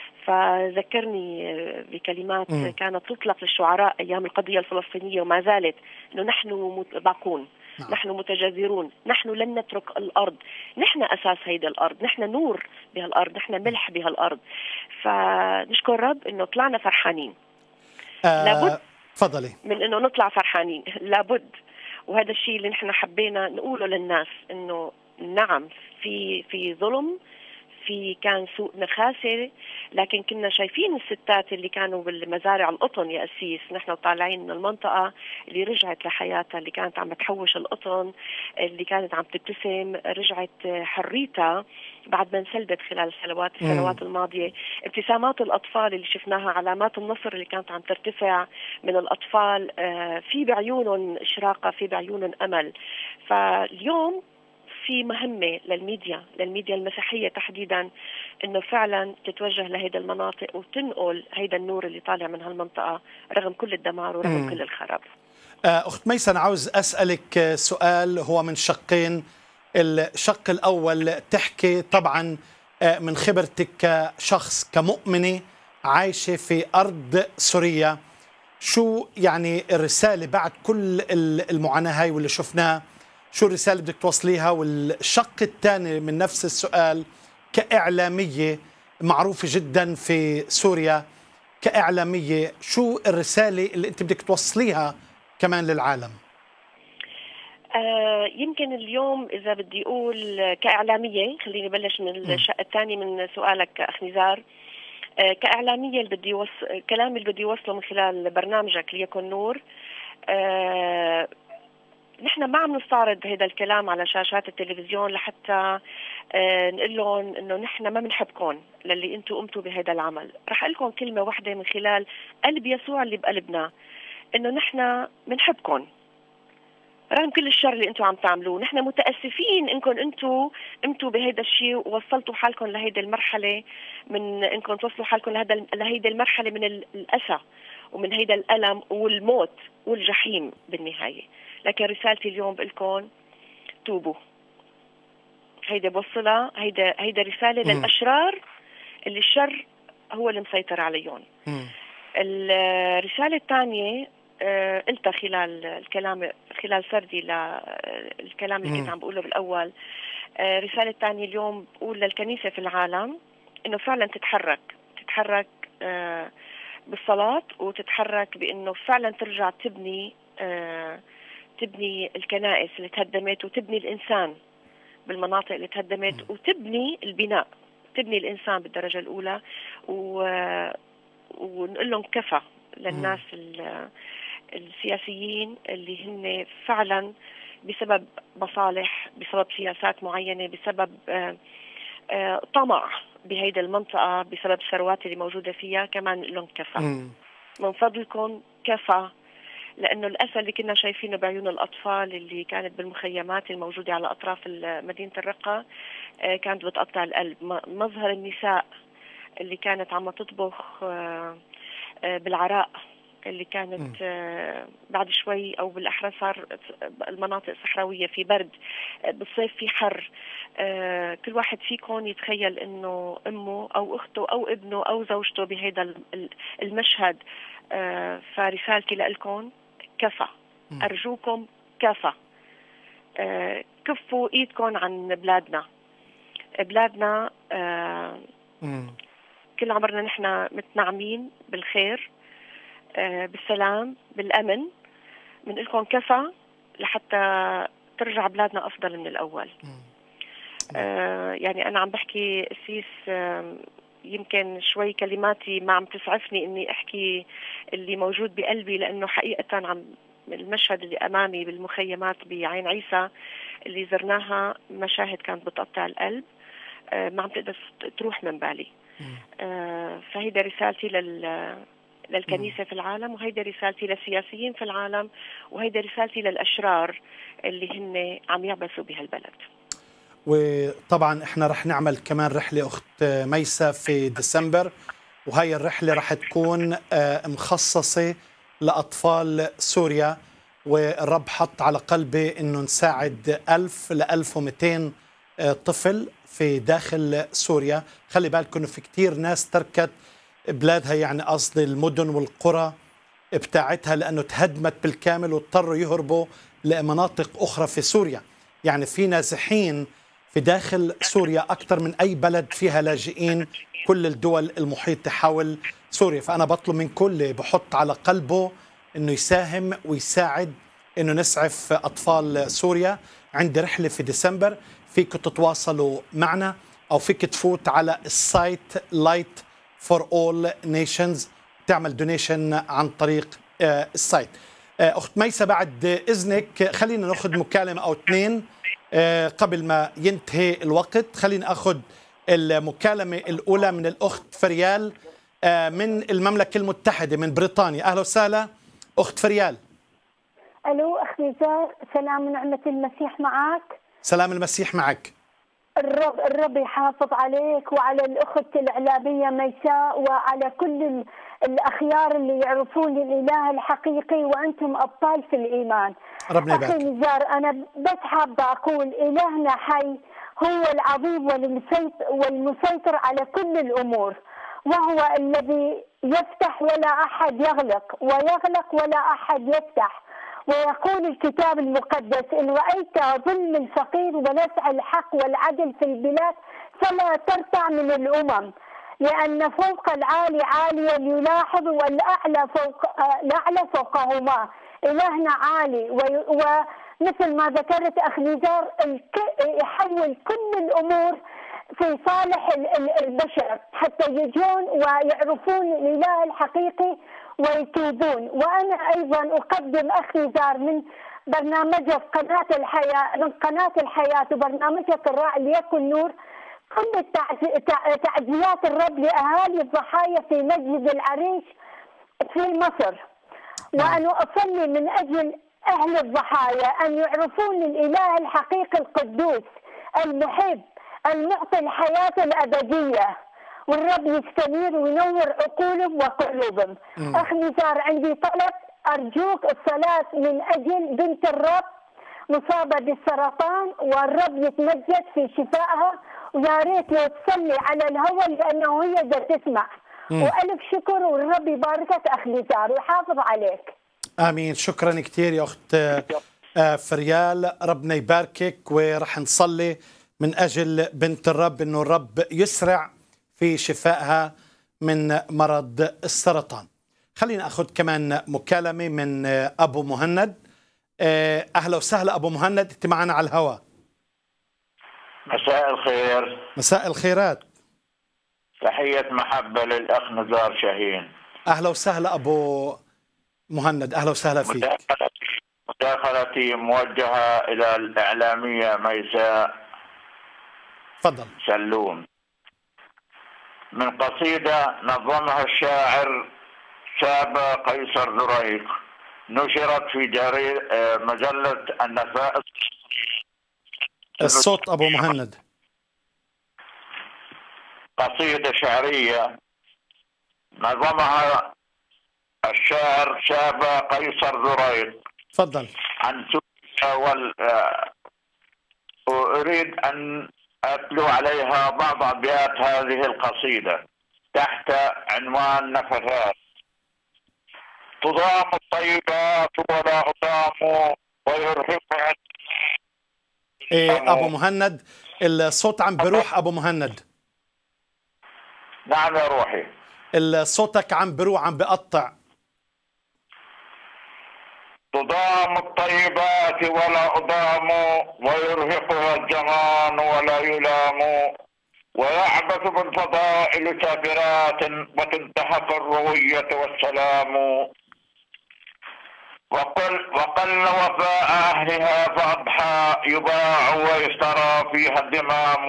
فذكرني بكلمات م. كانت تطلق للشعراء ايام القضيه الفلسطينيه وما زالت، انه نحن باقون، نعم. نحن متجذرون، نحن لن نترك الارض، نحن اساس هيدي الارض، نحن نور بهالارض، نحن ملح بهالارض. فنشكر رب انه طلعنا فرحانين. آه لابد تفضلي من انه نطلع فرحانين، لابد. وهذا الشيء اللي نحن حبينا نقوله للناس، انه نعم في في ظلم، في كان سوء نخاسة، لكن كنا شايفين الستات اللي كانوا بالمزارع القطن يا أسيس، نحن طالعين من المنطقة اللي رجعت لحياتها، اللي كانت عم تحوش القطن، اللي كانت عم تبتسم، رجعت حريتها بعد ما انسلبت خلال السنوات السنوات الماضية. ابتسامات الأطفال اللي شفناها، علامات النصر اللي كانت عم ترتفع من الأطفال، في بعيونهم إشراقة، في بعيونهم أمل. فاليوم في مهمة للميديا، للميديا المسيحية تحديدا، انه فعلا تتوجه لهيدا المناطق وتنقل هيدا النور اللي طالع من هالمنطقة رغم كل الدمار ورغم مم. كل الخراب. أخت ميسن، عاوز أسألك سؤال هو من شقين. الشق الأول تحكي طبعا من خبرتك كشخص كمؤمنة عايشة في أرض سوريا، شو يعني الرسالة بعد كل المعاناة هاي واللي شفناه؟ شو الرسالة بدك توصليها؟ والشق الثاني من نفس السؤال كإعلامية معروفة جدا في سوريا، كإعلامية شو الرسالة اللي أنت بدك توصليها كمان للعالم؟ آه يمكن اليوم إذا بدي أقول كإعلامية، خليني بلش من الشق الثاني من سؤالك أخ نزار. آه كإعلامية اللي بدي وص... كلامي اللي بدي وصله من خلال برنامجك ليكن نور، آه نحن ما عم نستعرض هذا الكلام على شاشات التلفزيون لحتى آه نقول لهم انه نحن ما بنحبكم للي انتم قمتوا بهذا العمل. رح اقول لكم كلمه واحده من خلال قلب يسوع اللي بقلبنا، انه نحن بنحبكم رغم كل الشر اللي انتم عم تعملوه. نحن متاسفين انكم انتم قمتوا بهذا الشيء ووصلتوا حالكم لهيدي المرحله، من انكم توصلوا حالكم لهذا لهيدي المرحله من الاسى ومن هيدا الالم والموت والجحيم بالنهايه. لكن رسالتي اليوم بقول لكم توبوا. هيدا بوصلها، هيدا هيدا رساله م. للاشرار اللي الشر هو اللي مسيطر عليهم. م. الرساله الثانيه آه قلتها خلال الكلام، خلال سردي للكلام اللي كنت عم بقوله بالاول. آه الرساله الثانيه اليوم بقول للكنيسه في العالم انه فعلا تتحرك تتحرك آه بالصلاه، وتتحرك بانه فعلا ترجع تبني آه تبني الكنائس اللي تهدمت، وتبني الإنسان بالمناطق اللي تهدمت، وتبني البناء، تبني الإنسان بالدرجة الأولى، و... ونقول لهم كفى للناس السياسيين اللي هن فعلا بسبب مصالح، بسبب سياسات معينة، بسبب آآ آآ طمع بهيدا المنطقة، بسبب الثروات اللي موجودة فيها، كمان نقول لهم كفى. من فضلكم كفى، لأنه الأسى اللي كنا شايفينه بعيون الأطفال اللي كانت بالمخيمات الموجودة على أطراف مدينة الرقة كانت بتقطع القلب. مظهر النساء اللي كانت عم تطبخ بالعراء اللي كانت بعد شوي، أو بالأحرى صار المناطق صحراوية في برد، بالصيف في حر. كل واحد فيكم يتخيل إنه أمه أو أخته أو ابنه أو زوجته بهذا المشهد. فرسالتي لكم كفى، أرجوكم كفى. كفوا إيدكم عن بلادنا. بلادنا كل عمرنا نحن متنعمين بالخير، بالسلام، بالأمن. من لكم كفى لحتى ترجع بلادنا أفضل من الأول. يعني أنا عم بحكي أسيس، يمكن شوي كلماتي ما عم تسعفني اني احكي اللي موجود بقلبي، لانه حقيقة عم المشهد اللي امامي بالمخيمات بعين عيسى اللي زرناها مشاهد كانت بتقطع القلب، آه ما عم تقدر تروح من بالي. آه فهيدا رسالتي لل للكنيسة في العالم، وهيدا رسالتي للسياسيين في العالم، وهيدا رسالتي للأشرار اللي هن عم يعبثوا بهالبلد. وطبعا احنا رح نعمل كمان رحلة أخت ميسة في ديسمبر، وهي الرحلة رح تكون مخصصة لأطفال سوريا، والرب حط على قلبي انه نساعد ألف ل ألف ومئتين طفل في داخل سوريا. خلي بالكم انه في كتير ناس تركت بلادها، يعني قصدي المدن والقرى بتاعتها، لأنه تهدمت بالكامل واضطروا يهربوا لمناطق أخرى في سوريا. يعني في نازحين في داخل سوريا أكثر من أي بلد فيها لاجئين، كل الدول المحيطة حول سوريا. فأنا بطلب من كل بحط على قلبه أنه يساهم ويساعد أنه نسعف أطفال سوريا. عندي رحلة في ديسمبر، فيك تتواصلوا معنا أو فيك تفوت على السايت لايت فور أول نيشنز، تعمل دونيشن عن طريق السايت. أخت ميسة بعد إذنك خلينا نأخذ مكالمة أو اثنين قبل ما ينتهي الوقت. خلينا أخذ المكالمة الأولى من الأخت فريال من المملكة المتحدة من بريطانيا. أهلا وسهلا أخت فريال. ألو أخ نزار، سلام ونعمة المسيح معك. سلام المسيح معك. الرب الرب يحافظ عليك وعلى الأخت الإعلامية ميساء وعلى كل الأخيار اللي يعرفون الإله الحقيقي، وأنتم أبطال في الإيمان. ربنا يبارك. أخي نزار، أنا بس حابة أقول إلهنا حي، هو العظيم والمسيطر على كل الأمور، وهو الذي يفتح ولا أحد يغلق، ويغلق ولا أحد يفتح. ويقول الكتاب المقدس: إن رأيت ظلم الفقير ونسع الحق والعدل في البلاد فلا ترتع من الأمم، لأن فوق العالي عاليا يلاحظ، والأعلى فوق الأعلى فوقهما. إلهنا عالي، ومثل ما ذكرت أخ نزار يحول كل الأمور في صالح البشر حتى يجون ويعرفون الإله الحقيقي ويتوبون. وأنا أيضا أقدم أخ نزار من برنامجك قناة الحياة من قناة الحياة وبرنامجك الراعي ليكن نور، كل تعزيات الرب لأهالي الضحايا في مسجد العريش في مصر. وأنا أصلي من أجل أهل الضحايا أن يعرفون الإله الحقيقي القدوس المحب المعطي الحياة الأبدية، والرب يستنير وينور عقولهم وقلوبهم. أخ نزار، عندي طلب، أرجوك الصلاة من أجل بنت الرب مصابة بالسرطان، والرب يتمجد في شفائها، ويا ريت لو تصلي على الهوى لأنه هي بدها تسمع. وألف شكر، والرب يباركك أخ نزار ويحافظ عليك. آمين. شكرا كثير يا أخت فريال، ربنا يباركك، ورح نصلي من أجل بنت الرب إنه الرب يسرع في شفائها من مرض السرطان. خلينا أخذ كمان مكالمة من أبو مهند. أهلا وسهلا أبو مهند، أنت معنا على الهواء. مساء الخير. مساء الخيرات. تحية محبة للأخ نزار شاهين. أهلا وسهلا أبو مهند، أهلا وسهلا فيك. مداخلتي موجهة إلى الإعلامية ميساء تفضل. سلون، من قصيدة نظمها الشاعر سابا قيصر زريق، نشرت في جريدة مجلة النفائس. الصوت أبو مهند. قصيدة شعرية نظمها الشاعر سابا قيصر زريق. تفضل. عن سوريا وال... وأريد أن أتلو عليها بعض أبيات هذه القصيدة تحت عنوان نفثات. تضام الطيبات ولا أضام ويرهقها. إيه أبو مهند، الصوت عم بروح أبو مهند. نعم يا روحي. صوتك عم بروح، عم بقطع. تضام الطيبات ولا أضام ويرهقها الجمان ولا يلام، ويعبث بالفضائل سافرات وتنتهك الروية والسلام، وقل وقل وفاء أهلها فأضحى يباع ويشترى فيها الدمام،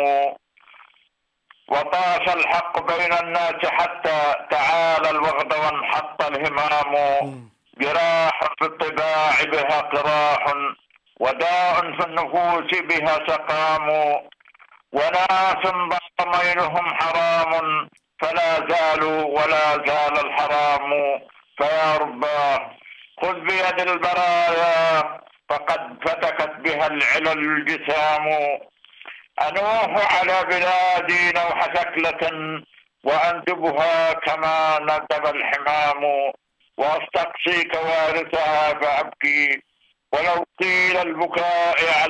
وطاش الحق بين الناس حتى تعالى الوغد وانحط الهمام، جراح في الطباع بها قراح وداء في النفوس بها سقام، وناس ضميرهم حرام فلا زالوا ولا زال الحرام، فيا رباه خذ بيد البرايا فقد فتكت بها العلل الجسام، أنوح على بلادي نوح ثكلة وأندبها كما ندب الحمام، واستقصي كوارثها فابكي ولو قيل البكاء على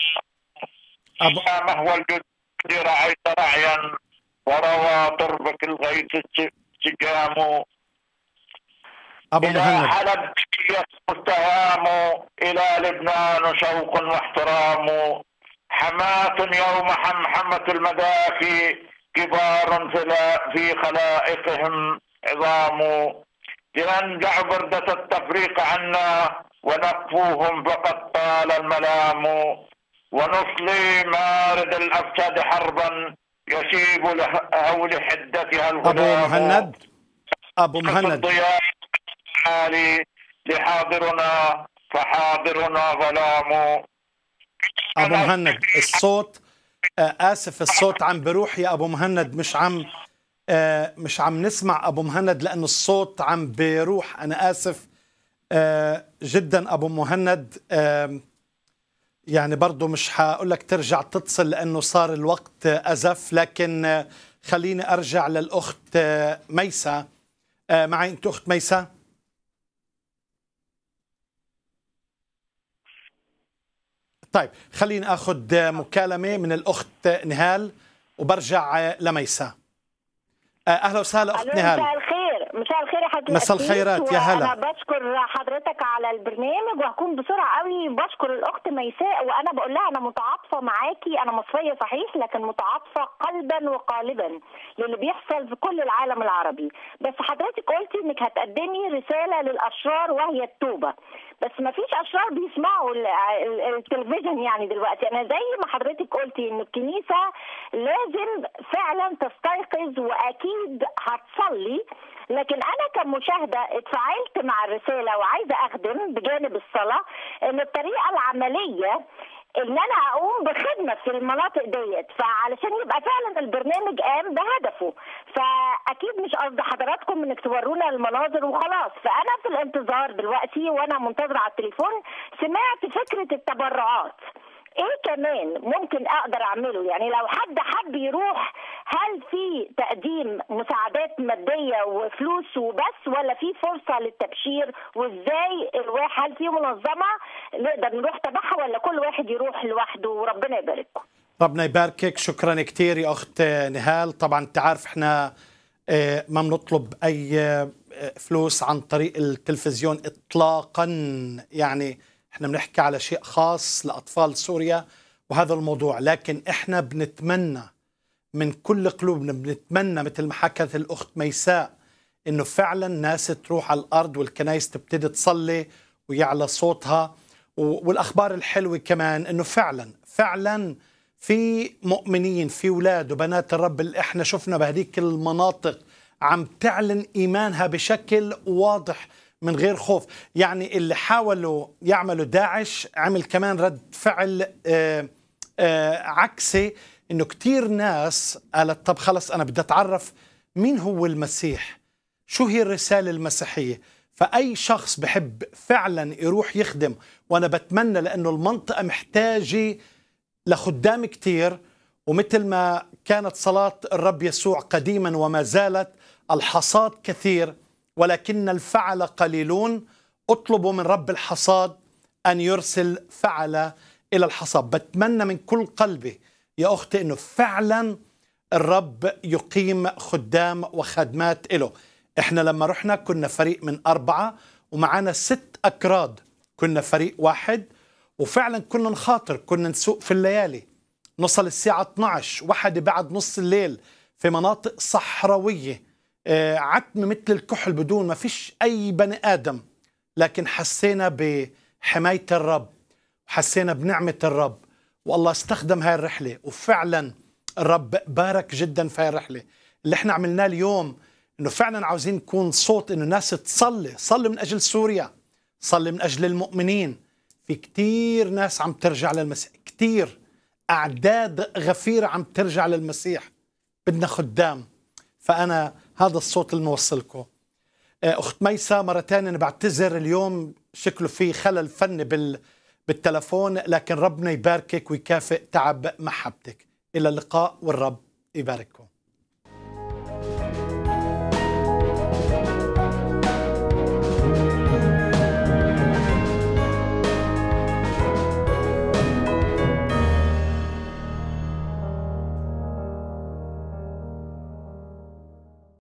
مهوى الجد رعيت رعيا وروى تربك الغيث السجام. أبو مهند. إلى حلب مستهام إلى لبنان شوق واحترام، حماة يوم حمحمة المدافي كبار في خلائقهم عظام، لننزع بردة التفريق عنا ونكفوهم فقد طال الملام، ونصلي مارد الأفساد حربا يشيب لهول حدتها الغلام. أبو مهند أبو مهند عالي لحاضرنا فحاضرنا ظلام. أبو مهند الصوت آسف، الصوت عم بروح يا أبو مهند، مش عم آه مش عم نسمع أبو مهند لأنه الصوت عم بيروح. أنا آسف آه جدا أبو مهند، آه يعني برضو مش هقول لك ترجع تتصل لأنه صار الوقت أزف، لكن آه خليني أرجع للأخت آه ميسة. آه معي أنت أخت ميسة؟ طيب خليني أخذ مكالمة من الأخت نهال وبرجع لميسة. أهلا وسهلا أخت نهال. مساء الخير. مساء الخير يا حضرتك. مساء الخيرات، يا هلا. انا بشكر حضرتك على البرنامج، وهكون بسرعه قوي. بشكر الاخت ميساء، وانا بقول لها انا متعاطفه معاكي. انا مصريه صحيح، لكن متعاطفه قلبا وقالبا للي بيحصل في كل العالم العربي. بس حضرتك قلتي انك هتقدمي رساله للاشرار وهي التوبه، بس ما فيش اشرار بيسمعوا التلفزيون يعني دلوقتي. انا زي ما حضرتك قلتي ان الكنيسه لازم فعلا تستيقظ واكيد هتصلي، لكن انا كمشاهده اتفاعلت مع الرساله وعايزه اخدم بجانب الصلاه ان الطريقه العمليه ان انا اقوم بخدمه في المناطق ديت، فعلشان يبقى فعلا البرنامج قام بهدفه. فاكيد مش قصد حضراتكم انك تورونا المناظر وخلاص. فانا في الانتظار دلوقتي وانا منتظره على التليفون سمعت فكره التبرعات. ايه كمان ممكن اقدر اعمله؟ يعني لو حد حب يروح، هل في تقديم مساعدات ماديه وفلوس وبس، ولا في فرصه للتبشير؟ وازاي الواحد، هل في منظمه نقدر نروح تبعها، ولا كل واحد يروح لوحده؟ وربنا يبارككم. ربنا يباركك، شكرا كثير يا اخت نهال. طبعا انت عارف احنا ما بنطلب اي فلوس عن طريق التلفزيون اطلاقا، يعني احنا بنحكي على شيء خاص لأطفال سوريا وهذا الموضوع. لكن احنا بنتمنى من كل قلوبنا، بنتمنى مثل ما حكت الأخت ميساء انه فعلا ناس تروح على الأرض والكنائس تبتدي تصلي ويعلى صوتها. والأخبار الحلوة كمان انه فعلا فعلا في مؤمنين، في أولاد وبنات الرب اللي احنا شفنا بهذيك المناطق عم تعلن إيمانها بشكل واضح من غير خوف. يعني اللي حاولوا يعملوا داعش عمل كمان رد فعل آآ آآ عكسي، انه كتير ناس قالت طب خلص انا بدي اتعرف مين هو المسيح، شو هي الرسالة المسيحية. فأي شخص بحب فعلا يروح يخدم، وانا بتمنى لانه المنطقة محتاجة لخدام كتير، ومثل ما كانت صلاة الرب يسوع قديما وما زالت، الحصاد كثير ولكن الفعل قليلون. اطلبوا من رب الحصاد أن يرسل فعل إلى الحصاد. بتمنى من كل قلبي يا أختي أنه فعلا الرب يقيم خدام وخدمات إله. إحنا لما رحنا كنا فريق من أربعة ومعنا ست أكراد، كنا فريق واحد وفعلا كنا نخاطر، كنا نسوق في الليالي، نوصل الساعة اثنعش واحدة بعد نص الليل في مناطق صحراوية، عتمة مثل الكحل بدون ما فيش أي بني آدم. لكن حسينا بحماية الرب وحسينا بنعمة الرب، والله استخدم هاي الرحلة وفعلا الرب بارك جدا في هاي الرحلة. اللي احنا عملناه اليوم انه فعلا عاوزين نكون صوت انه الناس تصلي، صلي من أجل سوريا، صلي من أجل المؤمنين. في كتير ناس عم ترجع للمسيح، كتير أعداد غفيرة عم ترجع للمسيح، بدنا خدام. فأنا هذا الصوت اللي نوصلكم. أخت ميساء مرة تانية أنا بعتذر، اليوم شكله في خلل فني بال بالتلفون، لكن ربنا يباركك ويكافئ تعب محبتك. إلى اللقاء والرب يبارككم.